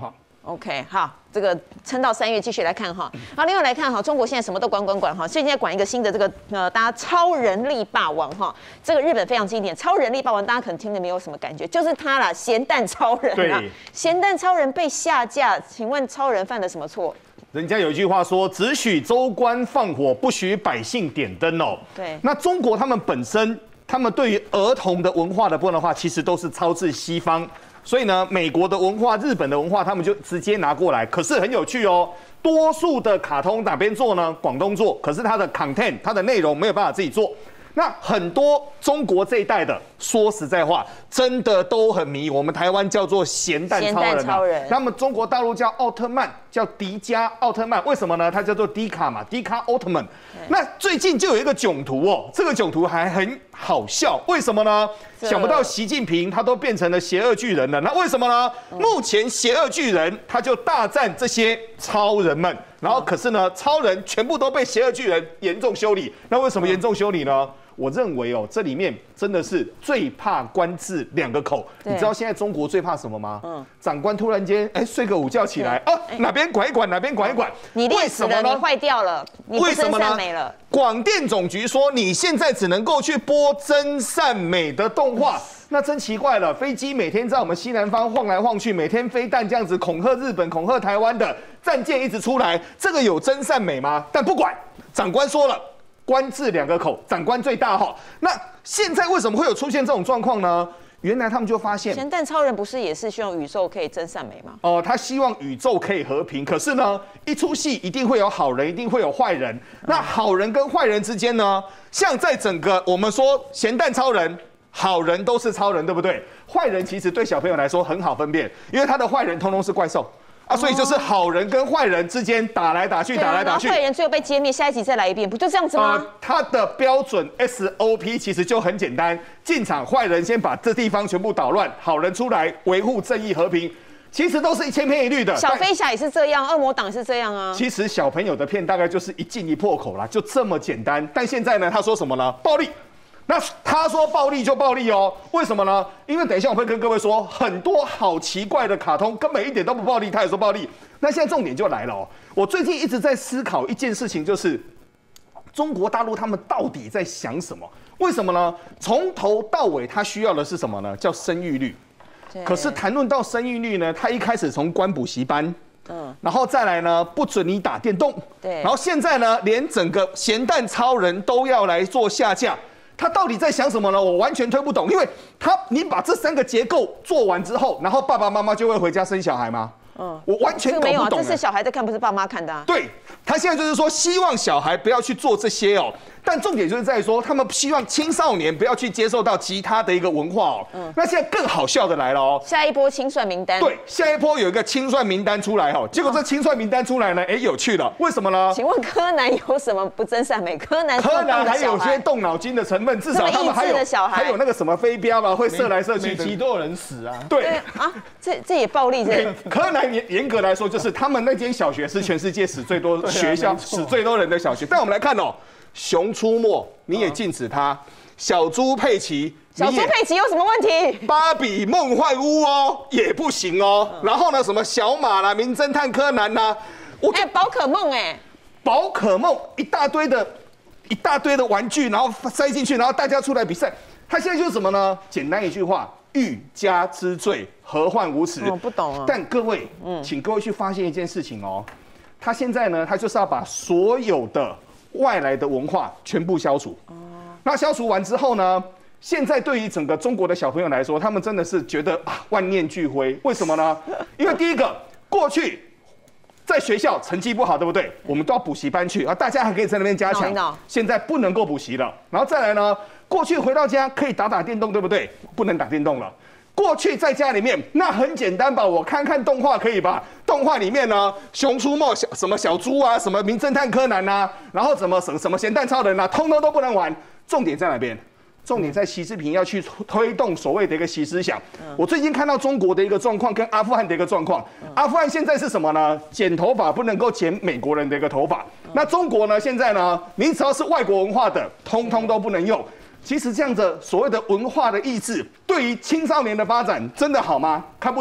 OK， 好，这个撑到三月继续来看哈。好，另外来看哈，中国现在什么都管管管哈，最近在管一个新的这个呃，大家超人力霸王哈。这个日本非常经典，超人力霸王大家可能听着没有什么感觉，就是他啦，咸蛋超人啊。咸蛋超人被下架，请问超人犯了什么错？ 人家有一句话说：“只许州官放火，不许百姓点灯。”哦， 对。 那中国他们本身，他们对于儿童的文化的部分的话，其实都是抄自西方。所以呢，美国的文化、日本的文化，他们就直接拿过来。可是很有趣哦，多数的卡通哪边做呢？广东做，可是它的 content、它的内容没有办法自己做。那很多中国这一代的，说实在话，真的都很迷我们台湾叫做咸蛋超人、啊。超人。那么中国大陆叫奥特曼，叫迪迦奥特曼，为什么呢？它叫做迪卡嘛，迪卡奥特曼。那最近就有一个囧图哦，这个囧图还很好笑，为什么呢？想不到习近平他都变成了邪恶巨人了，那为什么呢？嗯、目前邪恶巨人他就大战这些超人们，然后可是呢，超人全部都被邪恶巨人严重修理。那为什么严重修理呢？我认为哦，这里面真的是最怕官字两个口。你知道现在中国最怕什么吗？嗯，长官突然间哎睡个午觉起来，哦、啊，哪边管一管，哪边管一管。 你累死了，你坏掉了，你不真善美了。 广电总局说你现在只能够去播真善美的动画。那真奇怪了，飞机每天在我们西南方晃来晃去，每天飞弹这样子恐吓日本、恐吓台湾的战舰一直出来，这个有真善美吗？但不管，长官说了。官字两个口，长官最大哈。那现在为什么会有出现这种状况呢？原来他们就发现， 咸蛋超人不是也是希望宇宙可以真善美吗？ 哦、呃，他希望宇宙可以和平。可是呢，一出戏一定会有好人，一定会有坏人。那好人跟坏人之间呢，像在整个我们说咸蛋超人，好人都是超人，对不对？坏人其实对小朋友来说很好分辨，因为他的坏人通通是怪兽。啊，所以就是好人跟坏人之间打来打去，打来打去， 坏人最后被歼灭，下一集再来一遍，不就这样子吗？呃， 他的标准 S O P 其实就很简单，进场坏人先把这地方全部捣乱，好人出来维护正义和平，其实都是一千篇一律的。 小飞侠也是这样，恶魔党也是这样啊。 其实小朋友的片大概就是一进一破口啦，就这么简单。但现在呢，他说什么呢？暴力。那他说暴力就暴力哦，为什么呢？因为等一下我会跟各位说，很多好奇怪的卡通根本一点都不暴力，他也说暴力。那现在重点就来了哦，我最近一直在思考一件事情，就是中国大陆他们到底在想什么？为什么呢？从头到尾他需要的是什么呢？叫生育率。可是谈论到生育率呢，他一开始从关补习班。嗯，然后再来呢，不准你打电动。对，然后现在呢，连整个咸蛋超人都要来做下架。他到底在想什么呢？我完全推不懂，因为他你把这三个结构做完之后，然后爸爸妈妈就会回家生小孩吗？嗯，我完全搞不懂。没有啊， 这是小孩在看，不是爸妈看的、啊。 对，他现在就是说，希望小孩不要去做这些哦。但重点就是在于说，他们希望青少年不要去接受到其他的一个文化哦。嗯，那现在更好笑的来了哦， 下一波清算名单。 对，下一波有一个清算名单出来哈、哦，结果这清算名单出来呢，哎，有趣了，为什么呢？ 请问柯南有什么不真善美？柯南柯南还有些动脑筋的成分，至少他们还有还有那个什么飞镖啊，会射来射去， 每集都有人死啊。 对, 对啊，这这也暴力这。 柯南严严格来说，就是他们那间小学是全世界死最多学校、啊、死最多人的小学。但我们来看哦。熊出没，你也禁止它；小猪佩奇， 小猪佩奇有什么问题？ 芭比梦幻屋哦，也不行哦。嗯、然后呢，什么小马啦、名侦探柯南啦， 我哎，宝可梦哎， 宝可梦一大堆的，一大堆的玩具，然后塞进去，然后大家出来比赛。他现在就是什么呢？简单一句话：欲加之罪，何患无辞。 我不懂啊。 但各位，嗯，请各位去发现一件事情哦。他现在呢，他就是要把所有的外来的文化全部消除。哦。那消除完之后呢？现在对于整个中国的小朋友来说，他们真的是觉得啊万念俱灰。为什么呢？因为第一个，过去在学校成绩不好，对不对？我们都要补习班去啊，大家还可以在那边加强。No, no. 现在不能够补习了。然后再来呢，过去回到家可以打打电动，对不对？不能打电动了。过去在家里面那很简单吧，我看看动画可以吧？动画里面呢，熊出没、小什么小猪啊，什么名侦探柯南啊，然后什么什么什么咸蛋超人啊，通通都不能玩。重点在哪边？重点在习近平要去推动所谓的一个习思想。我最近看到中国的一个状况跟阿富汗的一个状况。阿富汗现在是什么呢？剪头发不能够剪美国人的一个头发。那中国呢？现在呢？你只要是外国文化的，通通都不能用。其实这样的所谓的文化的意志，对于青少年的发展真的好吗？看不懂。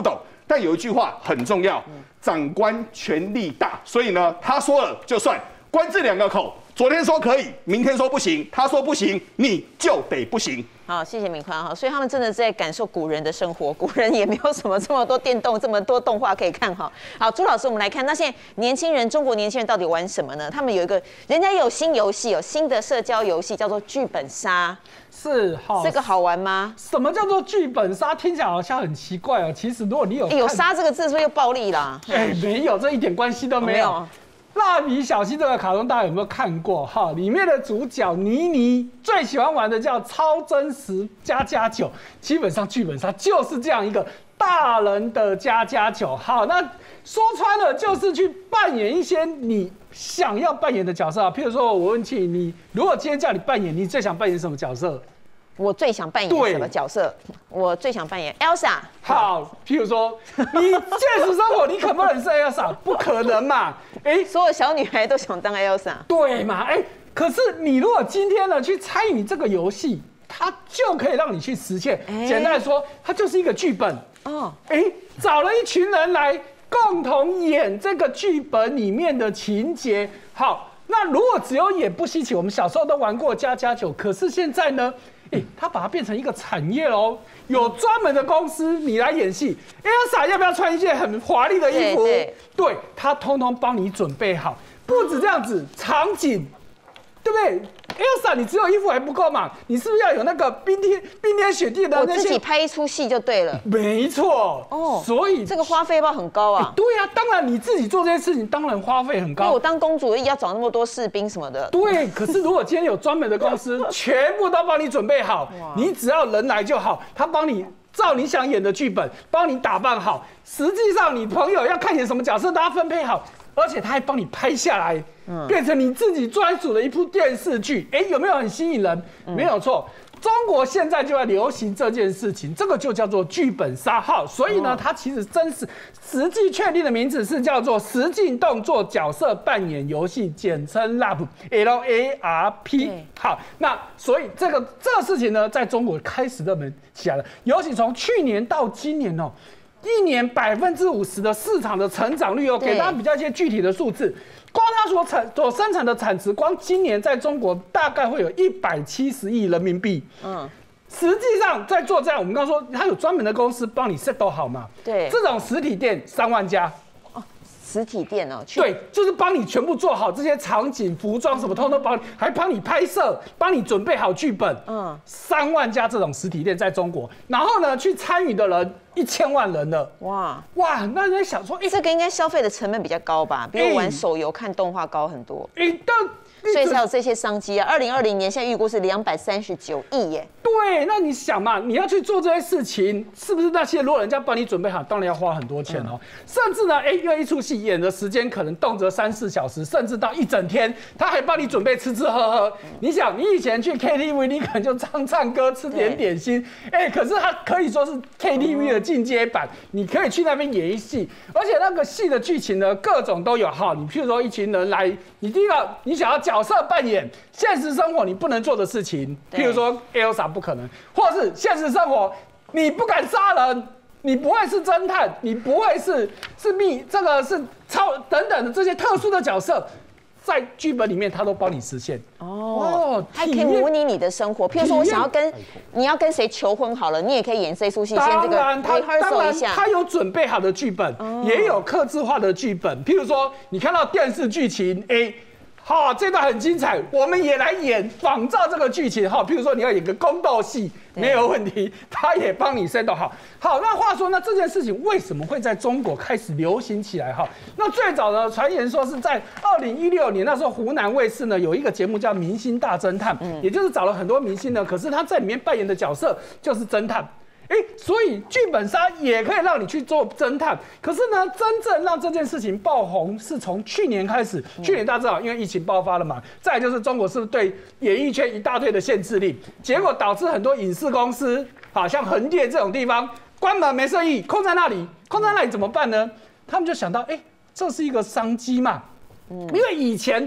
但有一句话很重要，长官权力大，所以呢，他说了就算，官字两个口。昨天说可以，明天说不行，他说不行，你就得不行。 好，谢谢敏宽哈。所以他们真的是在感受古人的生活，古人也没有什么这么多电动、这么多动画可以看哈。好，朱老师，我们来看，那现在年轻人，中国年轻人到底玩什么呢？他们有一个，人家有新游戏，有新的社交游戏，叫做剧本杀。 是好， 这个好玩吗？ 什么叫做剧本杀？听起来好像很奇怪哦。其实如果你有、 欸、有杀这个字，是不是又暴力啦？ 哎、欸，没有，这一点关系都没有。哦蜡笔小新这个卡通大家有没有看过？哈，里面的主角妮妮最喜欢玩的叫超真实加加九，基本上剧本杀就是这样一个大人的加加九。好，那说穿了就是去扮演一些你想要扮演的角色啊。譬如说，我问起你，如果今天叫你扮演，你最想扮演什么角色？ 我最想扮演什么角色？我最想扮演 Elsa。 好，譬如说，你现实生活你可不能是 Elsa， 不可能嘛？哎， 所有小女孩都想当 Elsa， 对嘛？哎，可是你如果今天呢去参与这个游戏，它就可以让你去实现。简单来说，它就是一个剧本哦。哎，找了一群人来共同演这个剧本里面的情节。好，那如果只有演不稀奇，我们小时候都玩过加加九，可是现在呢？哎，他把它变成一个产业喽，有专门的公司，你来演戏 ，Elsa 要不要穿一件很华丽的衣服？对，对，他通通帮你准备好。不止这样子，场景，对不对 ？Elsa， 你只有衣服还不够嘛？你是不是要有那个冰天冰天雪地的那些？ 我自己拍一出戏就对了。 没错。哦，所以这个花费要很高啊。 对啊，当然你自己做这件事情，当然花费很高。 因为我当公主要找那么多士兵什么的。 对，可是如果今天有专门的公司，全部都帮你准备好，你只要人来就好，他帮你照你想演的剧本，帮你打扮好。实际上，你朋友要看演什么角色，大家分配好。而且他还帮你拍下来，嗯、变成你自己专属的一部电视剧。哎，有没有很吸引人？嗯、没有错，中国现在就在流行这件事情，这个就叫做剧本杀号。所以呢，哦、它其实真实实际确定的名字是叫做实境动作角色扮演游戏，简称 L A R P，L A R P。好，那所以这个这个事情呢，在中国开始热门起来了，尤其从去年到今年哦。一年百分之五十的市场的成长率哦，给大家比较一些具体的数字。光它所产所生产的产值，光今年在中国大概会有一百七十亿人民币。嗯，实际上在做这样，我们刚刚说它有专门的公司帮你 set 好嘛。对，这种实体店三万家。 实体店哦， 对，就是帮你全部做好这些场景、服装什么，通通帮你，还帮你拍摄，帮你准备好剧本。嗯，三万家这种实体店在中国，然后呢，去参与的人一千万人了。哇哇，那人家想说， 哎，这个应该消费的成本比较高吧？比如玩手游、看动画高很多。 哎，但所以才有这些商机啊！二零二零年现在预估是两百三十九亿耶。 对，那你想嘛，你要去做这些事情，是不是那些如果人家帮你准备好，当然要花很多钱哦。嗯、甚至呢，哎，因为一出戏演的时间可能动辄三四小时，甚至到一整天，他还帮你准备吃吃喝喝。嗯、你想，你以前去 K T V， 你可能就唱唱歌、吃点点心，哎，可是它可以说是 K T V 的进阶版，嗯、你可以去那边演一戏，而且那个戏的剧情呢，各种都有哈。你譬如说一群人来，你第一个你想要角色扮演现实生活你不能做的事情，譬如说 Elsa 不可能，或是现实生活你不敢杀人，你不会是侦探，你不会是是秘这个是超等等的这些特殊的角色，在剧本里面他都帮你实现哦，还可以模拟你的生活。譬如说我想要跟你要跟谁求婚好了，你也可以演这出戏，先这个 rehearsal 一下。 他有准备好的剧本，哦、也有客制化的剧本。譬如说你看到电视剧情 A。好，这段很精彩，我们也来演仿照这个剧情哈。譬如说你要演个宫斗戏，没有问题，他也帮你 set 好。好，那话说，那这件事情为什么会在中国开始流行起来哈？那最早呢，传言说是在二零一六年，那时候湖南卫视呢有一个节目叫《明星大侦探》，嗯、也就是找了很多明星呢，可是他在里面扮演的角色就是侦探。哎，所以剧本杀也可以让你去做侦探。可是呢，真正让这件事情爆红是从去年开始。去年大家知道，因为疫情爆发了嘛，再来就是中国是不是对演艺圈一大堆的限制令，结果导致很多影视公司，好像横店这种地方关门没生意，空在那里，空在那里怎么办呢？他们就想到，哎，这是一个商机嘛，因为以前。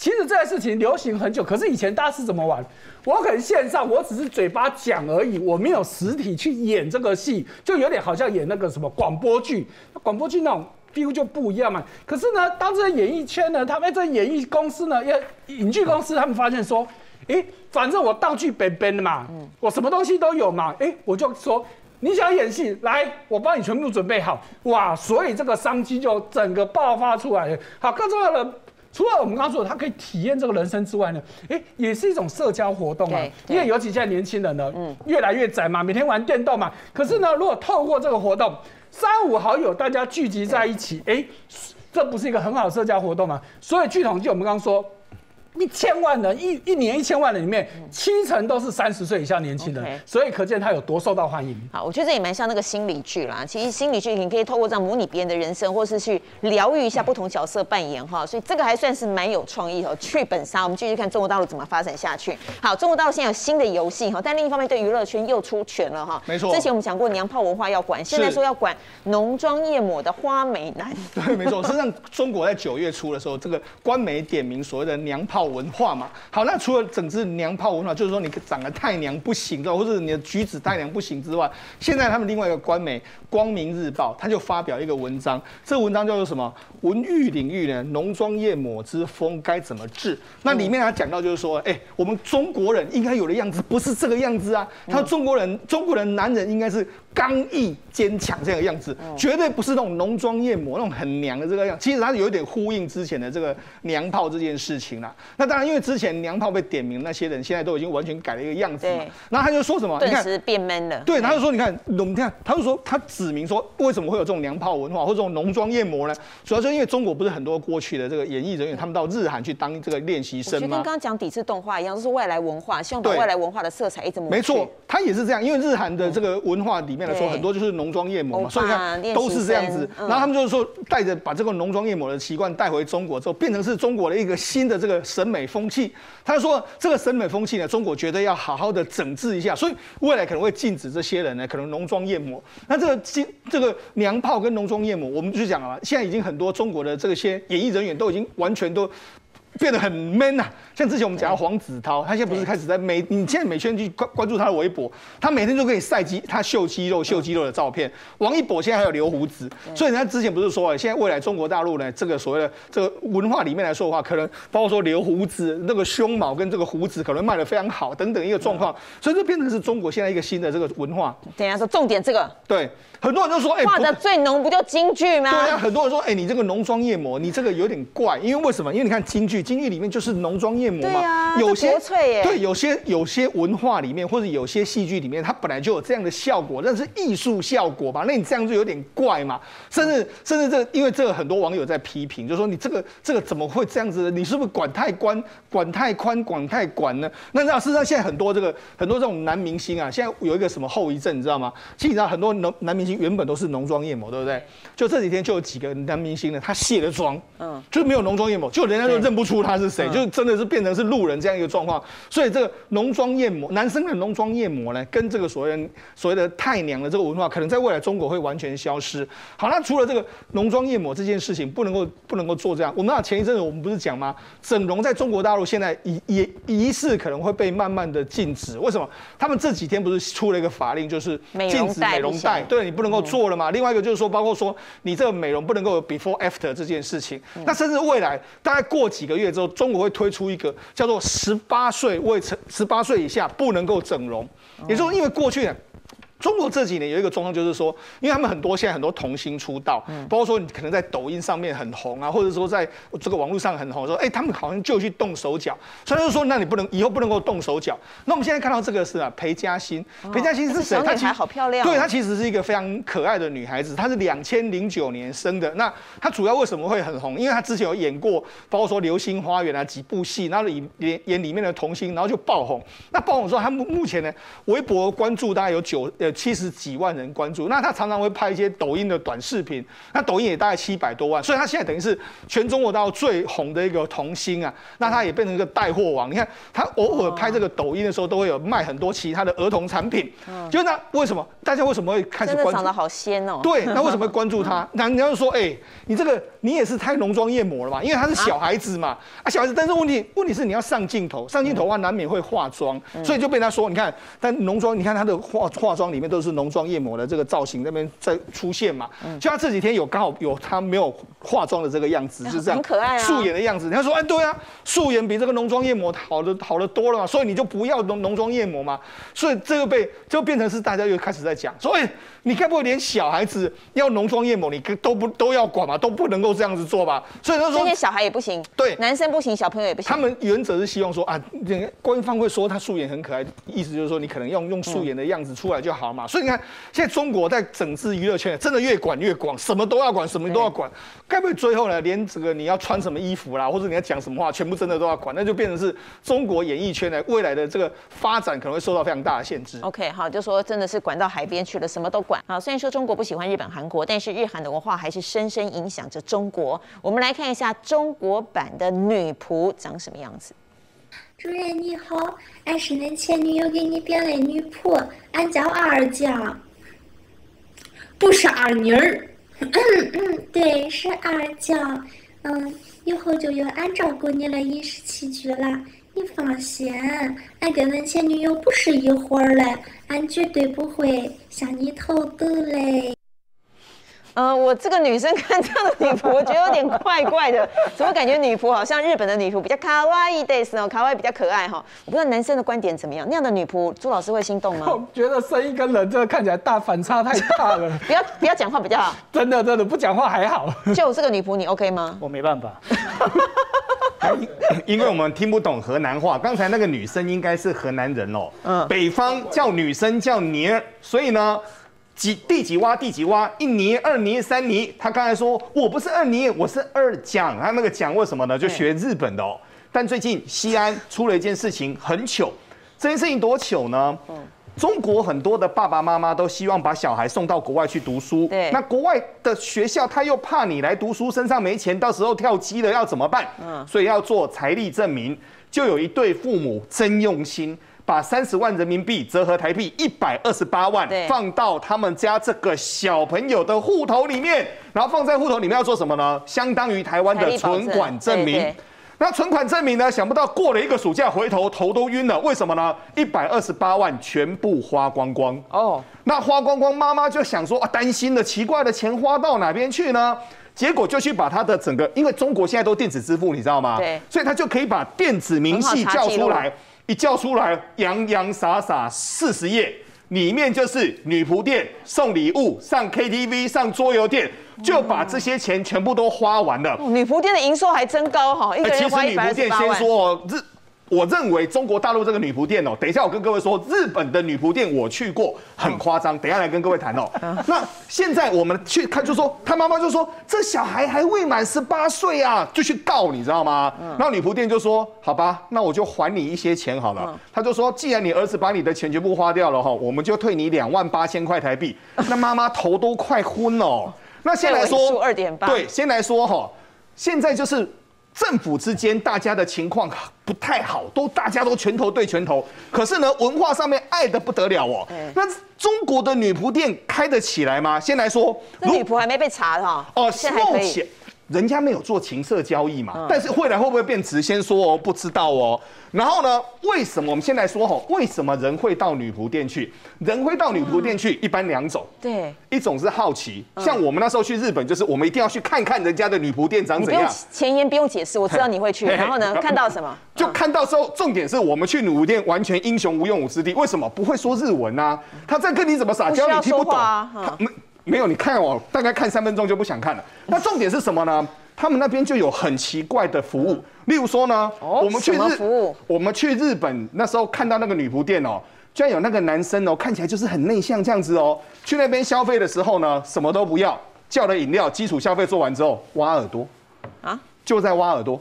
其实这件事情流行很久，可是以前大家是怎么玩？我可能线上，我只是嘴巴讲而已，我没有实体去演这个戏，就有点好像演那个什么广播剧，广播剧那种 feel 就不一样嘛。可是呢，当这个演艺圈呢，他们这演艺公司呢，也影剧公司，他们发现说，哎，反正我道具本本的嘛，我什么东西都有嘛，哎，我就说。 你想演戏，来，我帮你全部准备好，哇！所以这个商机就整个爆发出来了。好，更重要的，除了我们刚刚说的，他可以体验这个人生之外呢，哎，也是一种社交活动啊。因为尤其现在年轻人呢，嗯，越来越宅嘛，每天玩电动嘛。可是呢，如果透过这个活动，三五好友大家聚集在一起，哎，这不是一个很好的社交活动吗？所以据统计，我们刚刚说。 一千万人，一一年一千万人里面，七成都是三十岁以下年轻人， okay. 所以可见他有多受到欢迎。 好，我觉得这也蛮像那个心理剧啦。其实心理剧你可以透过这样模拟别人的人生，或是去疗愈一下不同角色扮演哈，所以这个还算是蛮有创意哦。剧本杀，我们继续看中国大陆怎么发展下去。好，中国大陆现在有新的游戏哈，但另一方面对娱乐圈又出拳了哈。 没错， 之前我们讲过娘炮文化要管，现在说要管浓妆艳抹的花美男。 对，没错。实际上，中国在九月初的时候，这个官媒点名所谓的娘炮文化嘛。 好，那除了整治娘炮文化，就是说你长得太娘不行，或者你的举止太娘不行之外，现在他们另外一个官媒《光明日报》他就发表一个文章，这个文章叫做什么？文娱领域呢，浓妆艳抹之风该怎么治？那里面他讲到就是说，哎、欸，我们中国人应该有的样子不是这个样子啊。他说中国人，中国人男人应该是刚毅坚强这样的样子，绝对不是那种浓妆艳抹、那种很娘的这个样。其实他有一点呼应之前的这个娘炮这件事情啦。那当然，因为之前娘炮被点名那些人，现在都已经完全改了一个样子嘛。然后他就说什么， 顿时变 man 了。 对，他就说，你看，我们看，他就说，他指明说，为什么会有这种娘炮文化或者这种浓妆艳抹呢？主要就是因为中国不是很多过去的这个演艺人员，他们到日韩去当这个练习生吗？ 就跟刚刚讲抵制动画一样，都是外来文化，希望把外来文化的色彩一直抹去。 没错，他也是这样，因为日韩的这个文化里面来说，很多就是浓妆艳抹嘛，所以看都是这样子。然后他们就是说，带着把这个浓妆艳抹的习惯带回中国之后，变成是中国的一个新的这个审美风气。他说，这个审美风气呢，中国觉得要好好的整治一下，所以未来可能会禁止这些人呢，可能浓妆艳抹。那这个这个娘炮跟浓妆艳抹，我们就讲了，现在已经很多中国的这些演艺人员都已经完全都变得很 man 呐、啊。像之前我们讲到黄子韬，他现在不是开始在每你现在每天去关关注他的微博，他每天都可以晒肌，他秀肌肉、秀肌肉的照片。王一博现在还有留胡子，所以人家之前不是说，现在未来中国大陆呢，这个所谓的这个文化里面来说的话，可能包括说留胡子、那个胸毛跟这个胡子可能卖得非常好等等一个状况，所以这变成是中国现在一个新的这个文化。 等一下说重点这个， 对，很多人都说，哎、欸， 画的最浓不就京剧吗？ 对啊，很多人说，哎、欸，你这个浓妆艳抹，你这个有点怪，因为为什么？因为你看京剧，京剧里面就是浓妆艳抹嘛， 对啊， 有些对， 有些有些文化里面或者有些戏剧里面，它本来就有这样的效果，那是艺术效果吧？那你这样就有点怪嘛。甚至甚至这，因为这个很多网友在批评，就说你这个这个怎么会这样子？你是不是管太宽、管太宽、管太广呢？那那事实上现在很多这个很多这种男明星啊，现在有一个什么后遗症，你知道吗？其实你知道很多男男明星原本都是浓妆艳抹，对不对？就这几天就有几个男明星呢，他卸了妆，嗯，就是没有浓妆艳抹，就人家就认不出他是谁，就真的是变成是路人这样一个状况。所以这个浓妆艳抹，男生的浓妆艳抹呢，跟这个所谓的所谓的太娘的这个文化，可能在未来中国会完全消失。好，那除了这个浓妆艳抹这件事情，不能够不能够做这样。我们那前一阵子我们不是讲吗？整容在中国大陆现在疑疑疑似可能会被慢慢的禁止。为什么？他们这几天不是出了一个法令，就是禁止美容带，对你不能够做了嘛。嗯、另外一个就是说，包括说你这个美容不能够有 before after 这件事情。嗯、那甚至未来大概过几个月之后，中国会推出一个叫做十八岁未成十八岁以下不能够整容，也就是说，因为过去呢。中国这几年有一个状况，就是说，因为他们很多现在很多童星出道，嗯、包括说你可能在抖音上面很红啊，或者说在这个网络上很红，说，哎、欸，他们好像就去动手脚，所以他就说，那你不能以后不能够动手脚。那我们现在看到这个是啊，裴嘉欣，哦、裴嘉欣是谁？ 她其实好漂亮、哦， 对，她其实是一个非常可爱的女孩子，她是两千零九年生的。那她主要为什么会很红？因为她之前有演过，包括说《流星花园》啊几部戏，然后演演演里面的童星，然后就爆红。那爆红之后，她目目前呢，微博关注大概有九呃有七十几万人关注。那他常常会拍一些抖音的短视频，那抖音也大概七百多万，所以他现在等于是全中国大陆最红的一个童星啊。那他也变成一个带货王。你看他偶尔拍这个抖音的时候，都会有卖很多其他的儿童产品。就那为什么大家为什么会开始关注？ 真的长得好鲜哦。 对，那为什么会关注他？那人家就说，哎、欸，你这个你也是太浓妆艳抹了嘛，因为他是小孩子嘛，啊小孩子，但是问题问题是你要上镜头，上镜头的话难免会化妆，嗯、所以就被他说，你看，但浓妆，你看他的化化妆里面都是浓妆艳抹的这个造型那边在出现嘛，嗯、就他这几天有刚好有他没有化妆的这个样子，就是这样， 很可爱啊， 素颜的样子。人家说，哎，对啊，素颜比这个浓妆艳抹好的好的多了嘛，所以你就不要浓浓妆艳抹嘛，所以这个被就变成是大家又开始在讲，说，哎，你该不会连小孩子要浓妆艳抹，你都不都要管嘛，都不能够这样子做吧？所以他说， 这些小孩也不行， 对， 男生不行，小朋友也不行。 他们原则是希望说啊，官方会说他素颜很可爱，意思就是说你可能用用素颜的样子出来就好嘛。嗯、所以你看，现在中国在整治娱乐圈，真的越管越广，什么都要管，什么都要管。该不会最后呢，连这个你要穿什么衣服啦，或者你要讲什么话，全部真的都要管？那就变成是中国演艺圈呢未来的这个发展可能会受到非常大的限制。 OK， 好，就说真的是管到海边去了，什么都管。好，虽然说中国不喜欢日本、韩国，但是日韩的文化还是深深影响着中国。我们来看一下中国版的女仆长什么样子。 主人你好，俺是恁前女友给你编的女仆，俺叫二酱，不是二妮儿。嗯嗯，对，是二酱。嗯，以后就由俺照顾你的饮食起居了。你放心，俺跟恁前女友不是一伙儿的，俺绝对不会向你投毒嘞。 呃，我这个女生看这样的女仆，我觉得有点怪怪的，怎么感觉女仆好像日本的女仆比较卡哇伊的哦，卡哇伊比较可爱哈。我不知道男生的观点怎么样，那样的女仆，朱老师会心动吗？ 我觉得声音跟人这个看起来大反差太大了。 不要不要讲话比较好。 真的真的不讲话还好。 就这个女仆你 OK 吗？ 我没办法。因为我们听不懂河南话，刚才那个女生应该是河南人哦。嗯。北方叫女生叫妮儿，所以呢。几第几蛙第几蛙，一泥二泥三泥。他刚才说我不是二泥，我是二蒋。他那个蒋为什么呢？就学日本的哦。但最近西安出了一件事情，很糗。这件事情多糗呢？中国很多的爸爸妈妈都希望把小孩送到国外去读书。对。那国外的学校他又怕你来读书身上没钱，到时候跳机了要怎么办？嗯。所以要做财力证明。就有一对父母真用心。把三十万人民币折合台币一百二十八万放到他们家这个小朋友的户头里面，然后放在户头里面要做什么呢？相当于台湾的存款证明。那存款证明呢？想不到过了一个暑假，回头头都晕了。为什么呢？一百二十八万全部花光光哦。那花光光，妈妈就想说啊，担心了，奇怪的钱花到哪边去呢？结果就去把他的整个，因为中国现在都电子支付，你知道吗？对。所以他就可以把电子明细叫出来。一叫出来，洋洋洒洒四十页，里面就是女仆店送礼物、上 K T V、上桌游店，就把这些钱全部都花完了。 哦、女仆店的营收还真高哈，一个人花一百二十八万。 其实女仆店先说哦，日。我认为中国大陆这个女仆店哦，等一下我跟各位说，日本的女仆店我去过，很夸张。等一下来跟各位谈哦。那现在我们去看，就说他妈妈就说这小孩还未满十八岁啊，就去告你知道吗？然后女仆店就说好吧，那我就还你一些钱好了。他就说既然你儿子把你的钱全部花掉了哈，我们就退你两万八千块台币。那妈妈头都快昏了。那先来说二点八， 对，先来说哈，现在就是。政府之间大家的情况不太好，都大家都拳头对拳头。可是呢，文化上面爱得不得了哦。那中国的女仆店开得起来吗？先来说， 那女仆还没被查哈。 哦， 现在还可以。 人家没有做情色交易嘛，嗯、但是未来会不会变质？先说哦，不知道哦。然后呢，为什么我们先来说哈？为什么人会到女仆店去？人会到女仆店去，一般两种。 对， 一种是好奇，像我们那时候去日本，就是我们一定要去看看人家的女仆店长怎样。 前言不用解释，我知道你会去。然后呢，看到什么？ 就看到之后，重点是我们去女仆店完全英雄无用武之地。为什么？不会说日文啊？他在跟你怎么撒娇，你听不懂。他没没有，你看哦，大概看三分钟就不想看了。那重点是什么呢？他们那边就有很奇怪的服务，例如说呢， 哦、 我们去日服务， 我们去日本那时候看到那个女仆店哦，居然有那个男生哦，看起来就是很内向这样子哦，去那边消费的时候呢，什么都不要，叫了饮料，基础消费做完之后挖耳朵，啊，就在挖耳朵。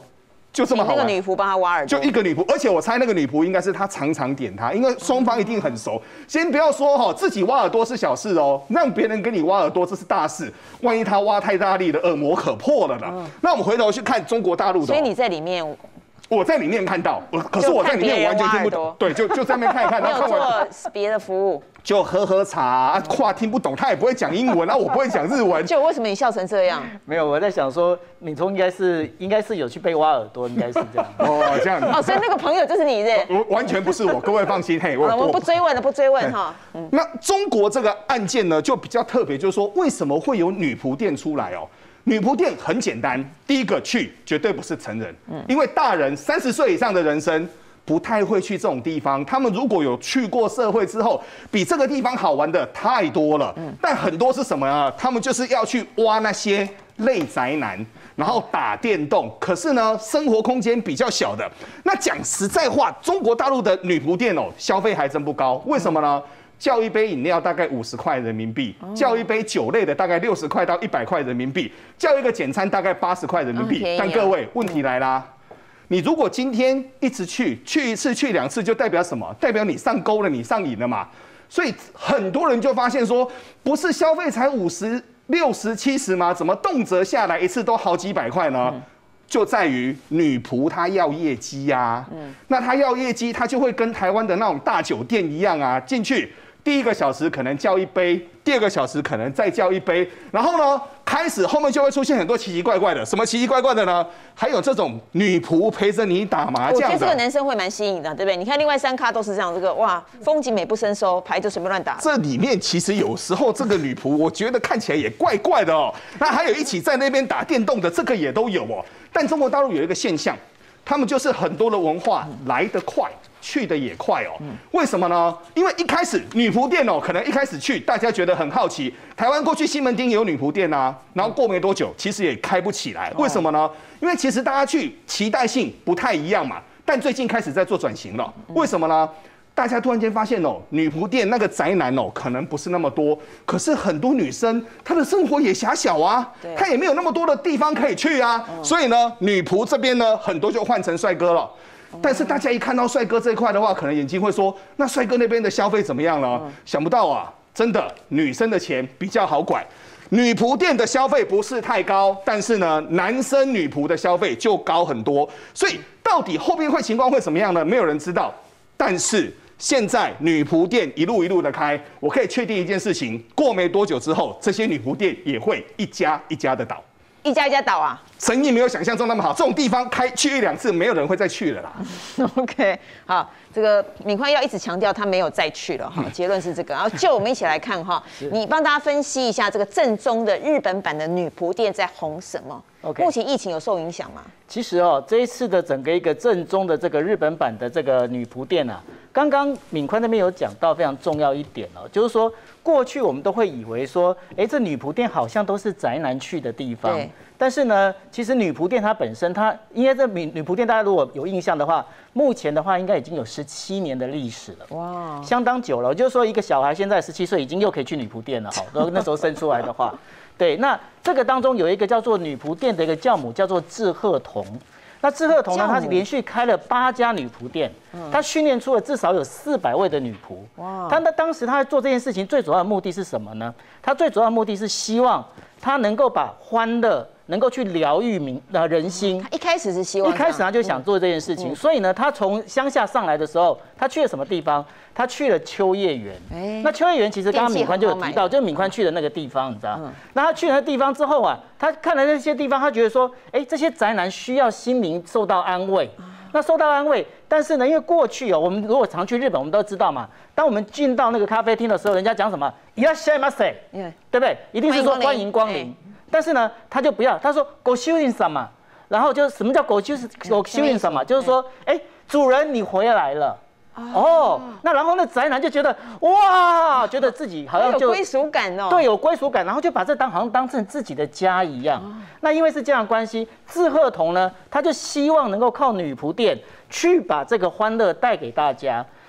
就这么好玩。 那个女仆帮他挖耳朵， 就一个女仆，而且我猜那个女仆应该是他常常点他，因为双方一定很熟。先不要说哈，自己挖耳朵是小事哦，让别人给你挖耳朵这是大事。万一他挖太大力了，耳膜可破了呢。嗯、那我们回头去看中国大陆的、哦， 所以你在里面。 我在里面看到，可是我在里面完全听不懂。对，就就在那边看一看。 没有做别的服务， 就喝喝茶，话听不懂，他也不会讲英文，然后我不会讲日文。 就为什么你笑成这样？ 没有，我在想说，敏聪应该是应该是有去被挖耳朵，应该是这样。 哦，这样子。 哦，所以那个朋友就是你的。 我完全不是我，各位放心，嘿，我我们不追问了，不追问哈。 那中国这个案件呢，就比较特别，就是说为什么会有女仆店出来哦？女仆店很简单，第一个去绝对不是成人，因为大人三十岁以上的人生不太会去这种地方。他们如果有去过社会之后，比这个地方好玩的太多了。但很多是什么啊？他们就是要去挖那些类宅男，然后打电动。可是呢，生活空间比较小的。那讲实在话，中国大陆的女仆店哦，消费还真不高。为什么呢？叫一杯饮料大概五十块人民币，叫一杯酒类的大概六十块到一百块人民币，叫一个简餐大概八十块人民币。但各位，问题来啦，你如果今天一直去，去一次去两次，就代表什么？代表你上钩了，你上瘾了嘛。所以很多人就发现说，不是消费才五十、六十、七十吗？怎么动辄下来一次都好几百块呢？嗯就在于女仆她要业绩呀、啊，嗯，那她要业绩，她就会跟台湾的那种大酒店一样啊，进去第一个小时可能叫一杯，第二个小时可能再叫一杯，然后呢，开始后面就会出现很多奇奇怪怪的，什么奇奇怪怪的呢？还有这种女仆陪着你打麻将的， 我觉得这个男生会蛮吸引的，对不对？你看另外三咖都是这样，这个哇，风景美不胜收，牌就随便乱打。 这里面其实有时候这个女仆，我觉得看起来也怪怪的哦。那还有一起在那边打电动的，这个也都有哦。但中国大陆有一个现象，他们就是很多的文化来得快，去得也快哦。为什么呢？因为一开始女仆店哦，可能一开始去大家觉得很好奇，台湾过去西门町也有女仆店啊，然后过没多久其实也开不起来。为什么呢？因为其实大家去期待性不太一样嘛。但最近开始在做转型了，为什么呢？大家突然间发现哦，女仆店那个宅男哦，可能不是那么多，可是很多女生她的生活也狭小啊，她也没有那么多的地方可以去啊，所以呢，女仆这边呢，很多就换成帅哥了。但是大家一看到帅哥这一块的话，可能眼睛会说，那帅哥那边的消费怎么样呢？想不到啊，真的女生的钱比较好管。女仆店的消费不是太高，但是呢，男生女仆的消费就高很多。所以到底后面会情况会怎么样呢？没有人知道。但是现在女仆店一路一路的开，我可以确定一件事情：过没多久之后，这些女仆店也会一家一家的倒， 一家一家倒啊！ 生意没有想象中那么好，这种地方开去一两次，没有人会再去了啦。 OK， 好，这个敏宽要一直强调他没有再去了哈，结论是这个。然后就我们一起来看哈，你帮大家分析一下这个正宗的日本版的女仆店在红什么？ OK， 目前疫情有受影响吗？ 其实哦，这一次的整个一个正宗的这个日本版的这个女仆店啊，刚刚敏宽那边有讲到非常重要一点哦，就是说过去我们都会以为说，哎，这女仆店好像都是宅男去的地方。但是呢，其实女仆店它本身，它因为这女女仆店大家如果有印象的话，目前的话应该已经有十七年的历史了，哇，相当久了。就是说一个小孩现在十七岁，已经又可以去女仆店了，哈，如果那时候生出来的话。对，那这个当中有一个叫做女仆店的一个教母，叫做志贺彤。那志贺彤呢，她连续开了八家女仆店，她训练出了至少有四百位的女仆。哇！她那当时她在做这件事情最主要的目的是什么呢？她最主要的目的是希望她能够把欢乐能够去疗愈民呃人心。 她一开始是希望， 一开始她就想做这件事情，所以呢，她从乡下上来的时候，她去了什么地方？ 他去了秋叶原，那秋叶原其实刚刚敏宽就有提到，就是敏宽去的那个地方，你知道？那他去了那地方之后啊，他看了那些地方，他觉得说，哎，这些宅男需要心灵受到安慰。那受到安慰，但是呢，因为过去哦，我们如果常去日本，我们都知道嘛，当我们进到那个咖啡厅的时候，人家讲什么“いらっしゃいませ”，对不对？一定是说欢迎光临。但是呢，他就不要，他说“ご主人様”，然后就什么叫“ご主ご主人様”？就是说，哎，主人你回来了。 哦，那然后那宅男就觉得哇，觉得自己好像就有归属感哦， 对，有归属感，然后就把这当好像当成自己的家一样。哦、那因为是这样的关系，志贺彤呢，他就希望能够靠女仆店去把这个欢乐带给大家。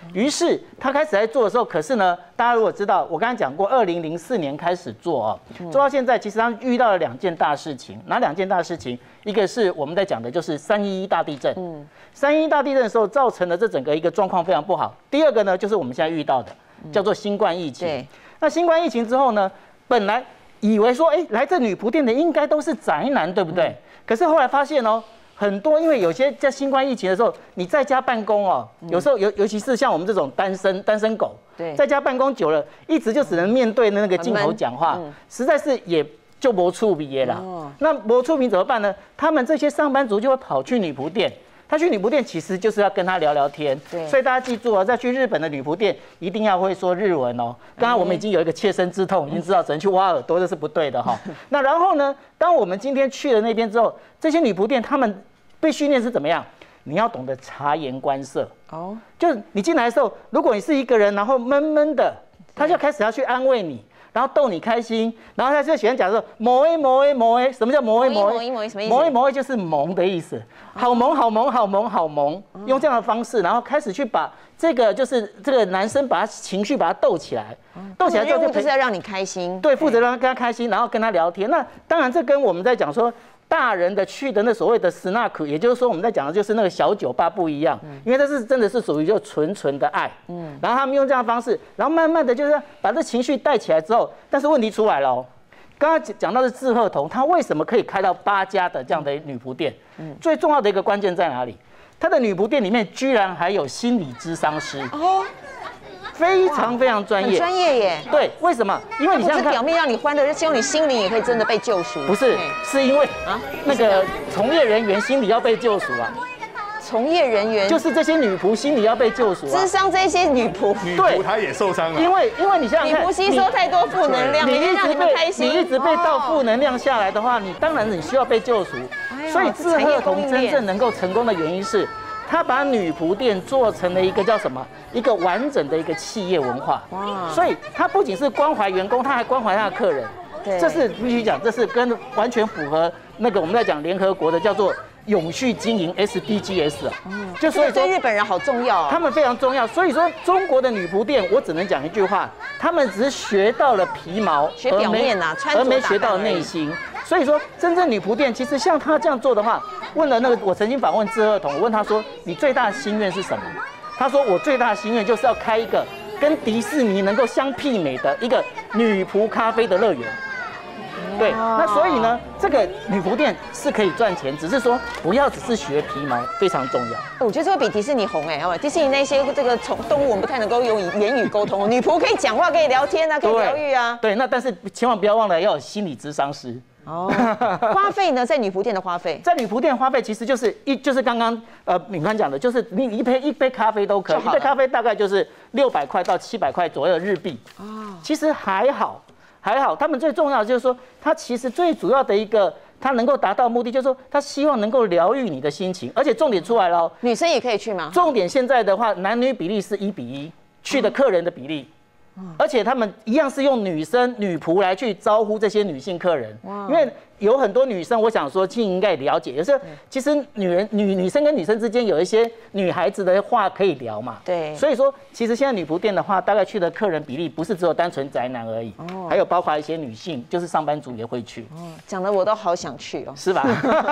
于是他开始在做的时候，可是呢，大家如果知道，我刚才讲过，二零零四年开始做哦，做到现在，其实他遇到了两件大事情。哪两件大事情？一个是我们在讲的，就是三一一大地震。嗯，三一一大地震的时候，造成了这整个一个状况非常不好。第二个呢，就是我们现在遇到的，叫做新冠疫情。对，那新冠疫情之后呢，本来以为说，哎，来这女仆店的应该都是宅男，对不对？可是后来发现哦。很多，因为有些在新冠疫情的时候，你在家办公哦，有时候尤尤其是像我们这种单身单身狗，对，在家办公久了，一直就只能面对那个镜头讲话，实在是也就没触鼻啦。那没触鼻怎么办呢？他们这些上班族就会跑去女仆店。他去女仆店其实就是要跟他聊聊天，所以大家记住啊，再去日本的女仆店一定要会说日文哦。刚刚我们已经有一个切身之痛，已经知道只能去挖耳朵，这是不对的哈。那然后呢，当我们今天去了那边之后，这些女仆店他们被训练是怎么样？你要懂得察言观色哦，就是你进来的时候，如果你是一个人，然后闷闷的，他就开始要去安慰你。然后逗你开心，然后他就喜欢讲说某一某一某一，什么叫某一某一？某一什么意思？某一某一就是萌的意思，好萌好萌好萌好萌，用这样的方式，然后开始去把这个就是这个男生把他情绪把他逗起来，逗起来之后就是要让你开心， 对，负责让他跟他开心，然后跟他聊天。那当然这跟我们在讲说。大人的去的那所谓的 snack， 也就是说我们在讲的就是那个小酒吧不一样，因为这是真的是属于就纯纯的爱，嗯，然后他们用这样的方式，然后慢慢的就是把这情绪带起来之后，但是问题出来了哦，刚刚讲到的志贺彤，他为什么可以开到八家的这样的女仆店？嗯，最重要的一个关键在哪里？他的女仆店里面居然还有心理咨商师哦。非常非常专业， 专业耶。 对，为什么？因为你想想看， 表面让你欢乐，希望你心灵也可以真的被救赎。 不是，是因为啊，那个从业人员心理要被救赎啊。 从业人员就是这些女仆心理要被救赎啊。 諮商这些女仆， 女仆她也受伤了。 因为因为你想想看， 女仆吸收太多负能量， 你一直被你一直被倒负能量下来的话，你当然你需要被救赎。所以志贺彤真正能够成功的原因是。他把女仆店做成了一个叫什么？一个完整的一个企业文化。哇！所以他不仅是关怀员工，他还关怀他的客人。对，这是必须讲，这是跟完全符合那个我们在讲联合国的叫做永续经营 S D G S 啊。嗯， 就所以对日本人好重要啊。 他们非常重要。所以说中国的女仆店，我只能讲一句话，他们只是学到了皮毛， 学表面啊，穿而没学到内心。所以说，真正女仆店其实像他这样做的话，问了那个我曾经访问志贺彤，我问他说：“你最大的心愿是什么？”他说：“我最大的心愿就是要开一个跟迪士尼能够相媲美的一个女仆咖啡的乐园。”对，那所以呢，这个女仆店是可以赚钱，只是说不要只是学皮毛，非常重要。 我觉得这会比迪士尼红哎，迪士尼那些这个宠动物我们不太能够用言语沟通，女仆可以讲话，可以聊天啊，可以疗愈啊。 对，那但是千万不要忘了要有心理咨商师。 哦，花费呢，在女仆店的花费， 在女仆店花费其实就是一就是刚刚呃敏宽讲的，就是你一杯一杯咖啡都可以，一杯咖啡大概就是六百块到七百块左右的日币。哦，其实还好。还好，他们最重要的就是说，他其实最主要的一个，他能够达到目的，就是说，他希望能够疗愈你的心情，而且重点出来了， 女生也可以去吗？ 重点现在的话，男女比例是一比一，去的客人的比例，而且他们一样是用女生女仆来去招呼这些女性客人，因为有很多女生，我想说，亲应该了解，有时候其实女人女女生跟女生之间有一些女孩子的话可以聊嘛， 对， 所以说其实现在女仆店的话，大概去的客人比例不是只有单纯宅男而已，哦，还有包括一些女性，就是上班族也会去， 哦，讲的我都好想去哦， 是吧？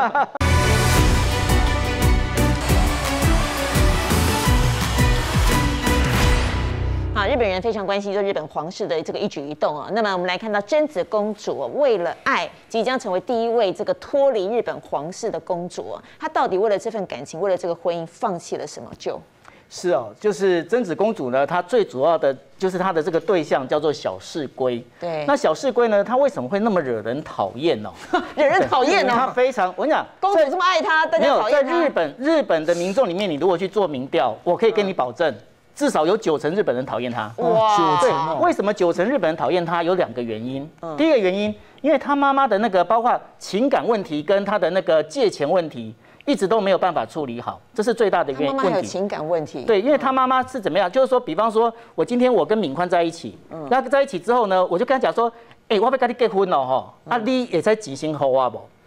好，日本人非常关心就日本皇室的这个一举一动啊。那么我们来看到贞子公主为了爱，即将成为第一位这个脱离日本皇室的公主啊。她到底为了这份感情，为了这个婚姻，放弃了什么？就是哦，就是贞子公主呢，她最主要的就是她的这个对象叫做小室圭。 对， 那小室圭呢，她为什么会那么惹人讨厌哦？ 惹人讨厌哦， 她非常，我跟你讲， 公主这么爱她，大家讨厌她。 没有，在日本日本的民众里面，你如果去做民调，我可以跟你保证。至少有九成日本人讨厌他。 哇， 对，为什么九成日本人讨厌他？有两个原因。第一个原因，因为他妈妈的那个包括情感问题跟他的那个借钱问题，一直都没有办法处理好，这是最大的原因。 他妈妈有情感问题。 对，因为他妈妈是怎么样？就是说，比方说，我今天我跟敏宽在一起，那在一起之后呢，我就跟他讲说，哎，我要跟你结婚了哈，啊，你也在几星后啊不？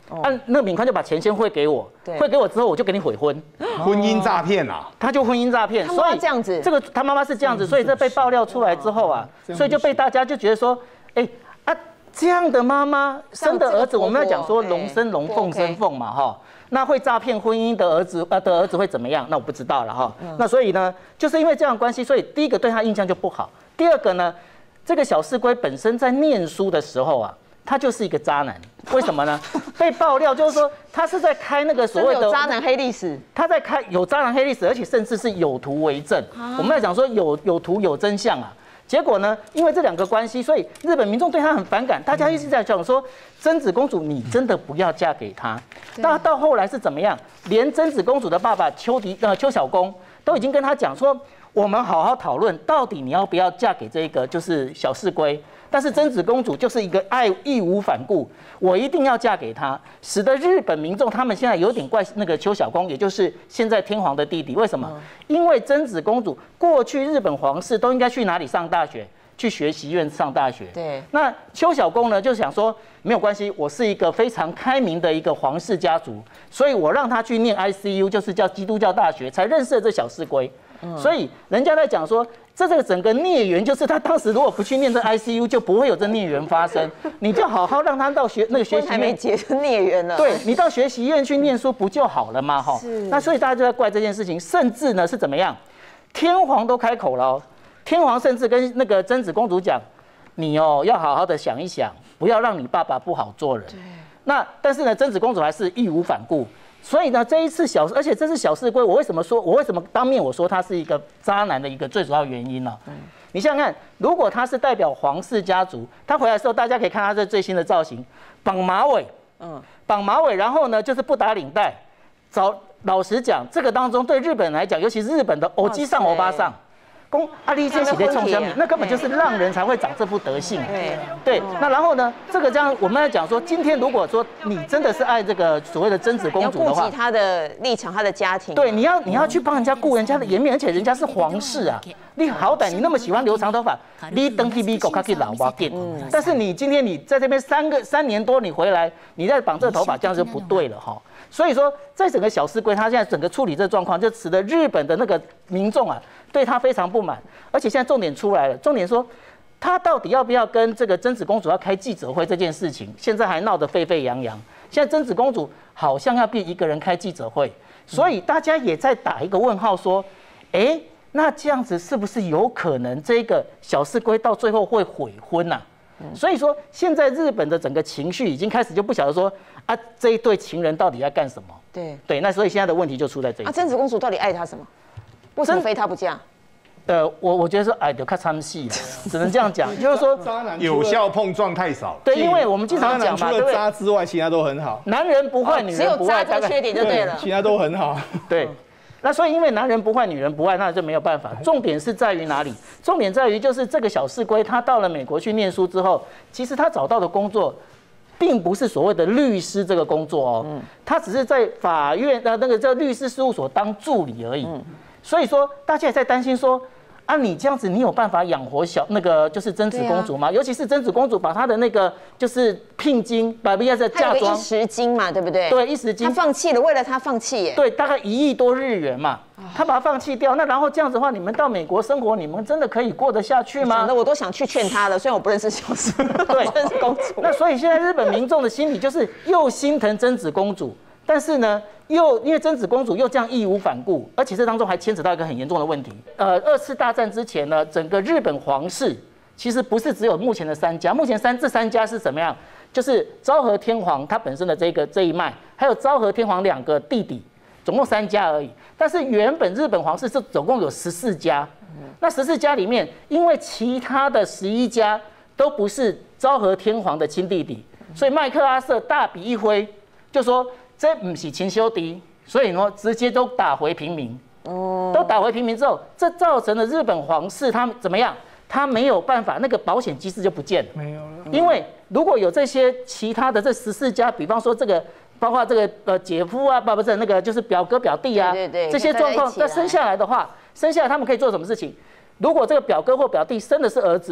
按、啊、那个敏宽就把钱先汇给我，汇给我之后我就给你悔婚， 婚姻诈骗啊， 他就婚姻诈骗， 所以这样子， 这个他妈妈是这样子，所以这被爆料出来之后啊，所以就被大家就觉得说，哎啊这样的妈妈生的儿子，我们要讲说龙生龙凤生凤嘛哈，那会诈骗婚姻的儿子呃的儿子会怎么样？那我不知道了哈，那所以呢，就是因为这样的关系，所以第一个对他印象就不好，第二个呢，这个小四龟本身在念书的时候啊。他就是一个渣男，为什么呢？被爆料就是说他是在开那个所谓的渣男黑历史， 他在开有渣男黑历史，而且甚至是有图为证。啊、我们要讲说有有图有真相啊。结果呢，因为这两个关系，所以日本民众对他很反感，大家一直在讲说贞子公主，你真的不要嫁给他。那到后来是怎么样？连贞子公主的爸爸邱迪呃邱小公都已经跟他讲说，我们好好讨论，到底你要不要嫁给这个就是小四龟。但是贞子公主就是一个爱义无反顾，我一定要嫁给他，使得日本民众他们现在有点怪那个邱小公，也就是现在天皇的弟弟。为什么？嗯、因为贞子公主过去日本皇室都应该去哪里上大学？去学习院上大学。对。那邱小公呢，就想说没有关系，我是一个非常开明的一个皇室家族，所以我让他去念 I C U， 就是叫基督教大学，才认识了这小四龟。嗯、所以人家在讲说。这这个整个孽缘，就是他当时如果不去念这 I C U， 就不会有这孽缘发生。你就好好让他到学那个学习院， 还没结就孽缘了。 对，你到学习院去念书不就好了吗？哈。那所以大家就在怪这件事情，甚至呢是怎么样？天皇都开口了、哦，天皇甚至跟那个贞子公主讲，你哦要好好的想一想，不要让你爸爸不好做人。对。那但是呢，贞子公主还是义无反顾。所以呢，这一次小，而且这是小四龟，我为什么说，我为什么当面我说他是一个渣男的一个最主要原因呢？嗯、你想想看，如果他是代表皇室家族，他回来的时候，大家可以看他这最新的造型，绑马尾，嗯，绑马尾，然后呢就是不打领带。早老实讲，这个当中对日本人来讲，尤其是日本的欧基上、欧巴上。公阿丽这起在冲香米，那根本就是浪人才会长这副德性。对对，那然后呢，这个这样我们要讲说，今天如果说你真的是爱这个所谓的贞子公主的话， 顾及她的立场、她的家庭。 对，你要你要去帮人家顾人家的颜面，而且人家是皇室啊，你好歹你那么喜欢留长头发，你登去美国他去老挖店，但是你今天你在这边三个三年多，你回来你再绑这个头发，这样就不对了哈。所以说，在整个小四龟，他现在整个处理这个状况，就使得日本的那个民众啊，对他非常不满。而且现在重点出来了，重点说，他到底要不要跟这个贞子公主要开记者会这件事情，现在还闹得沸沸扬扬。现在贞子公主好像要变一个人开记者会，所以大家也在打一个问号，说，哎，那这样子是不是有可能这个小四龟到最后会悔婚呐、啊？所以说，现在日本的整个情绪已经开始就不晓得说啊，这一对情人到底在干什么？ 对对，那所以现在的问题就出在这一。 啊，贞子公主到底爱他什么？为什么非他不嫁？ 呃，我我觉得是爱的看参戏了，只能这样讲，就是说有效碰撞太少。 对，因为我们经常讲嘛， 除了渣之外，其他都很好。 男人不坏，女人不爱， 只有渣这个缺点就对了， 其他都很好。 对。那所以，因为男人不坏，女人不爱，那就没有办法。重点是在于哪里？重点在于就是这个小四龟，他到了美国去念书之后，其实他找到的工作，并不是所谓的律师这个工作哦，他只是在法院呃那个叫律师事务所当助理而已。所以说，大家也在担心说，啊，你这样子，你有办法养活小那个就是贞子公主吗？尤其是贞子公主把她的那个就是聘金，把人家的嫁妆一时金嘛，对不对？ 对，一时金。 她放弃了，为了她放弃耶。 对，大概一亿多日元嘛，她把它放弃掉。那然后这样子的话，你们到美国生活，你们真的可以过得下去吗？ 讲的我都想去劝她了，虽然我不认识小四，对，认识公主。 那所以现在日本民众的心理就是又心疼贞子公主，但是呢。又因为贞子公主又这样义无反顾，而且这当中还牵扯到一个很严重的问题。呃，二次大战之前呢，整个日本皇室其实不是只有目前的三家，目前三这三家是怎么样？就是昭和天皇他本身的这个这一脉，还有昭和天皇两个弟弟，总共三家而已。但是原本日本皇室是总共有十四家，那十四家里面，因为其他的十一家都不是昭和天皇的亲弟弟，所以麦克阿瑟大笔一挥，就说。这不是亲兄弟，所以呢，直接都打回平民。哦，都打回平民之后，这造成了日本皇室他们怎么样？他没有办法，那个保险机制就不见了。 没有了。 因为如果有这些其他的这十四家，比方说这个，包括这个呃姐夫啊，不不是那个就是表哥表弟啊， 对对对， 这些状况，那生下来的话，生下来他们可以做什么事情？如果这个表哥或表弟生的是儿子，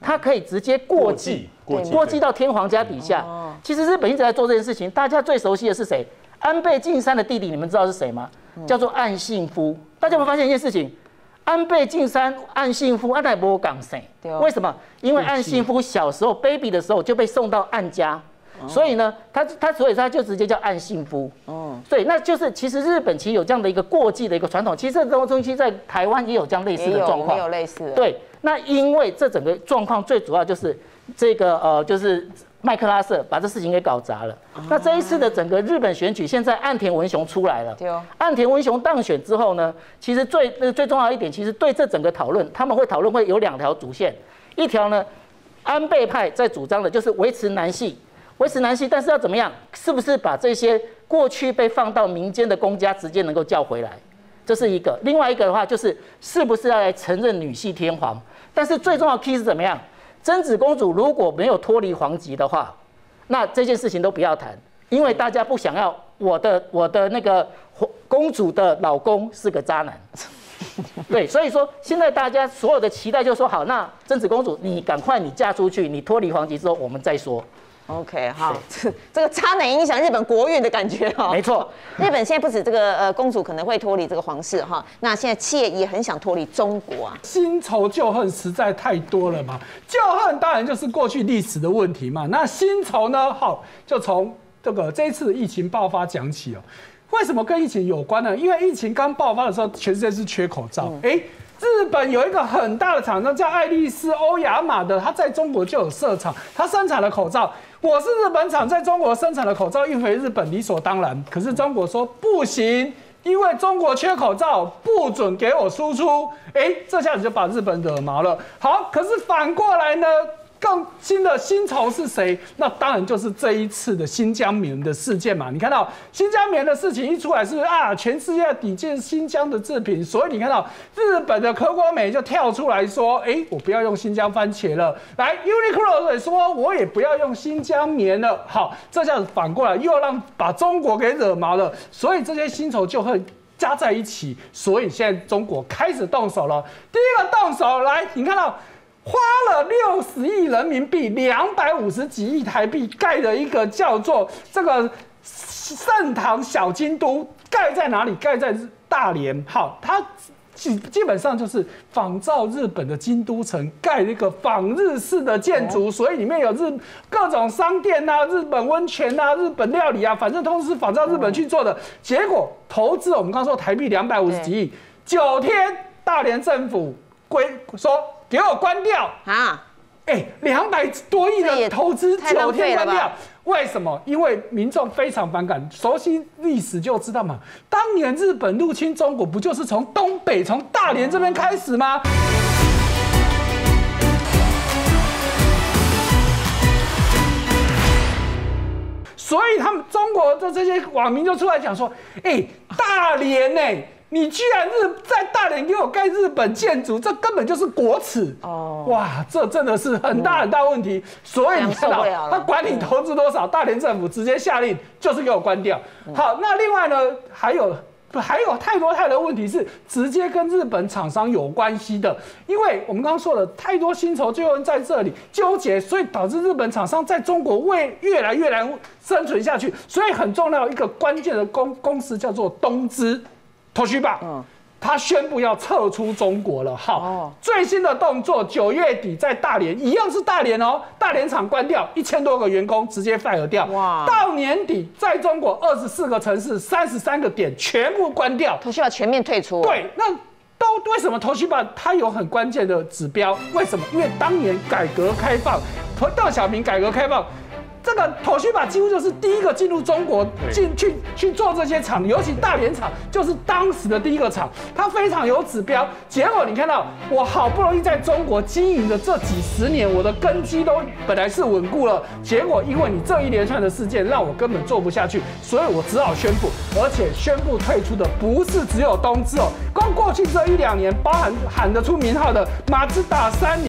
它可以直接过继， 过继过继到天皇家底下。其实日本一直在做这件事情，大家最熟悉的是谁？安倍晋三的弟弟，你们知道是谁吗？叫做岸信夫。大家有没有发现一件事情？安倍晋三、岸信夫、安奈波港生，为什么？因为岸信夫小时候 baby 的时候就被送到岸家。所以呢，他他所以他就直接叫岸信夫。哦，所以那就是其实日本其实有这样的一个过继的一个传统，其实这种东西在台湾也有这样类似的状况， 也有类似的。 对，那因为这整个状况最主要就是这个呃，就是麦克拉瑟把这事情给搞砸了。哦、那这一次的整个日本选举，现在岸田文雄出来了。对哦。岸田文雄当选之后呢，其实最那最重要一点，其实对这整个讨论，他们会讨论会有两条主线，一条呢，安倍派在主张的就是维持男系。维持男系，但是要怎么样？是不是把这些过去被放到民间的公家直接能够叫回来？这是一个。另外一个的话，就是是不是要来承认女系天皇？但是最重要的 key 是怎么样？贞子公主如果没有脱离皇籍的话，那这件事情都不要谈，因为大家不想要我的我的那个公主的老公是个渣男。对，所以说现在大家所有的期待就说好，那贞子公主你赶快你嫁出去，你脱离皇籍之后我们再说。 OK， 好，这个渣男影响日本国运的感觉哈。 没错， 日本现在不止这个呃公主可能会脱离这个皇室哈，那现在企业也很想脱离中国啊。 新仇旧恨实在太多了嘛，旧恨当然就是过去历史的问题嘛。那新仇呢，好，就从这个这一次的疫情爆发讲起哦。为什么跟疫情有关呢？因为疫情刚爆发的时候，全世界是缺口罩，哎、嗯。日本有一个很大的厂商叫爱丽丝欧亚马的，它在中国就有设厂，它生产的口罩，我是日本厂，在中国生产的口罩运回日本理所当然。可是中国说不行，因为中国缺口罩，不准给我输出。哎，这下子就把日本惹毛了。好，可是反过来呢？更新的新仇是谁？那当然就是这一次的新疆棉的事件嘛。你看到新疆棉的事情一出来，是不是啊？全世界抵制新疆的制品，所以你看到日本的可国美就跳出来说：“哎、欸，我不要用新疆番茄了。”来 ，Uniqlo 也说：“我也不要用新疆棉了。”好，这下子反过来又让把中国给惹毛了。所以这些新仇旧恨加在一起，所以现在中国开始动手了。第一个动手来，你看到。花了六十亿人民币，两百五十几亿台币盖的一个叫做这个盛唐小京都，盖在哪里？盖在大连。好，它基基本上就是仿照日本的京都城，盖一个仿日式的建筑，所以里面有日各种商店啊、日本温泉啊、日本料理啊，反正都是仿照日本去做的。结果投资我们刚说台币两百五十几亿，九天大连政府规说。给我关掉啊！哎，两百多亿的投资，九天关掉，为什么？因为民众非常反感，熟悉历史就知道嘛。当年日本入侵中国，不就是从东北、从大连这边开始吗？所以他们中国的这些网民就出来讲说：“哎，大连呢、欸？”你居然日在大连给我盖日本建筑，这根本就是国耻哦！哇，这真的是很大很大问题。所以你看到他管你投资多少，大连政府直接下令就是给我关掉。好，那另外呢，还有还有太多太多问题是直接跟日本厂商有关系的，因为我们刚刚说了太多新仇旧恨在这里纠结，所以导致日本厂商在中国为越来越难生存下去。所以很重要一个关键的公公司叫做东芝。Toshiba， 嗯，他宣布要撤出中国了。好，哦、最新的动作，九月底在大连，一样是大连哦，大连厂关掉，一千多个员工直接 fire 掉。哇，到年底在中国二十四个城市，三十三个点全部关掉。 Toshiba 全面退出。 对，那都为什么 Toshiba 它有很关键的指标？为什么？因为当年改革开放，邓小平改革开放。这个Toshiba几乎就是第一个进入中国进去去做这些厂，尤其大连厂就是当时的第一个厂，它非常有指标。结果你看到，我好不容易在中国经营的这几十年，我的根基都本来是稳固了，结果因为你这一连串的事件，让我根本做不下去，所以我只好宣布，而且宣布退出的不是只有东芝哦，光过去这一两年，包含喊得出名号的马自达、三菱、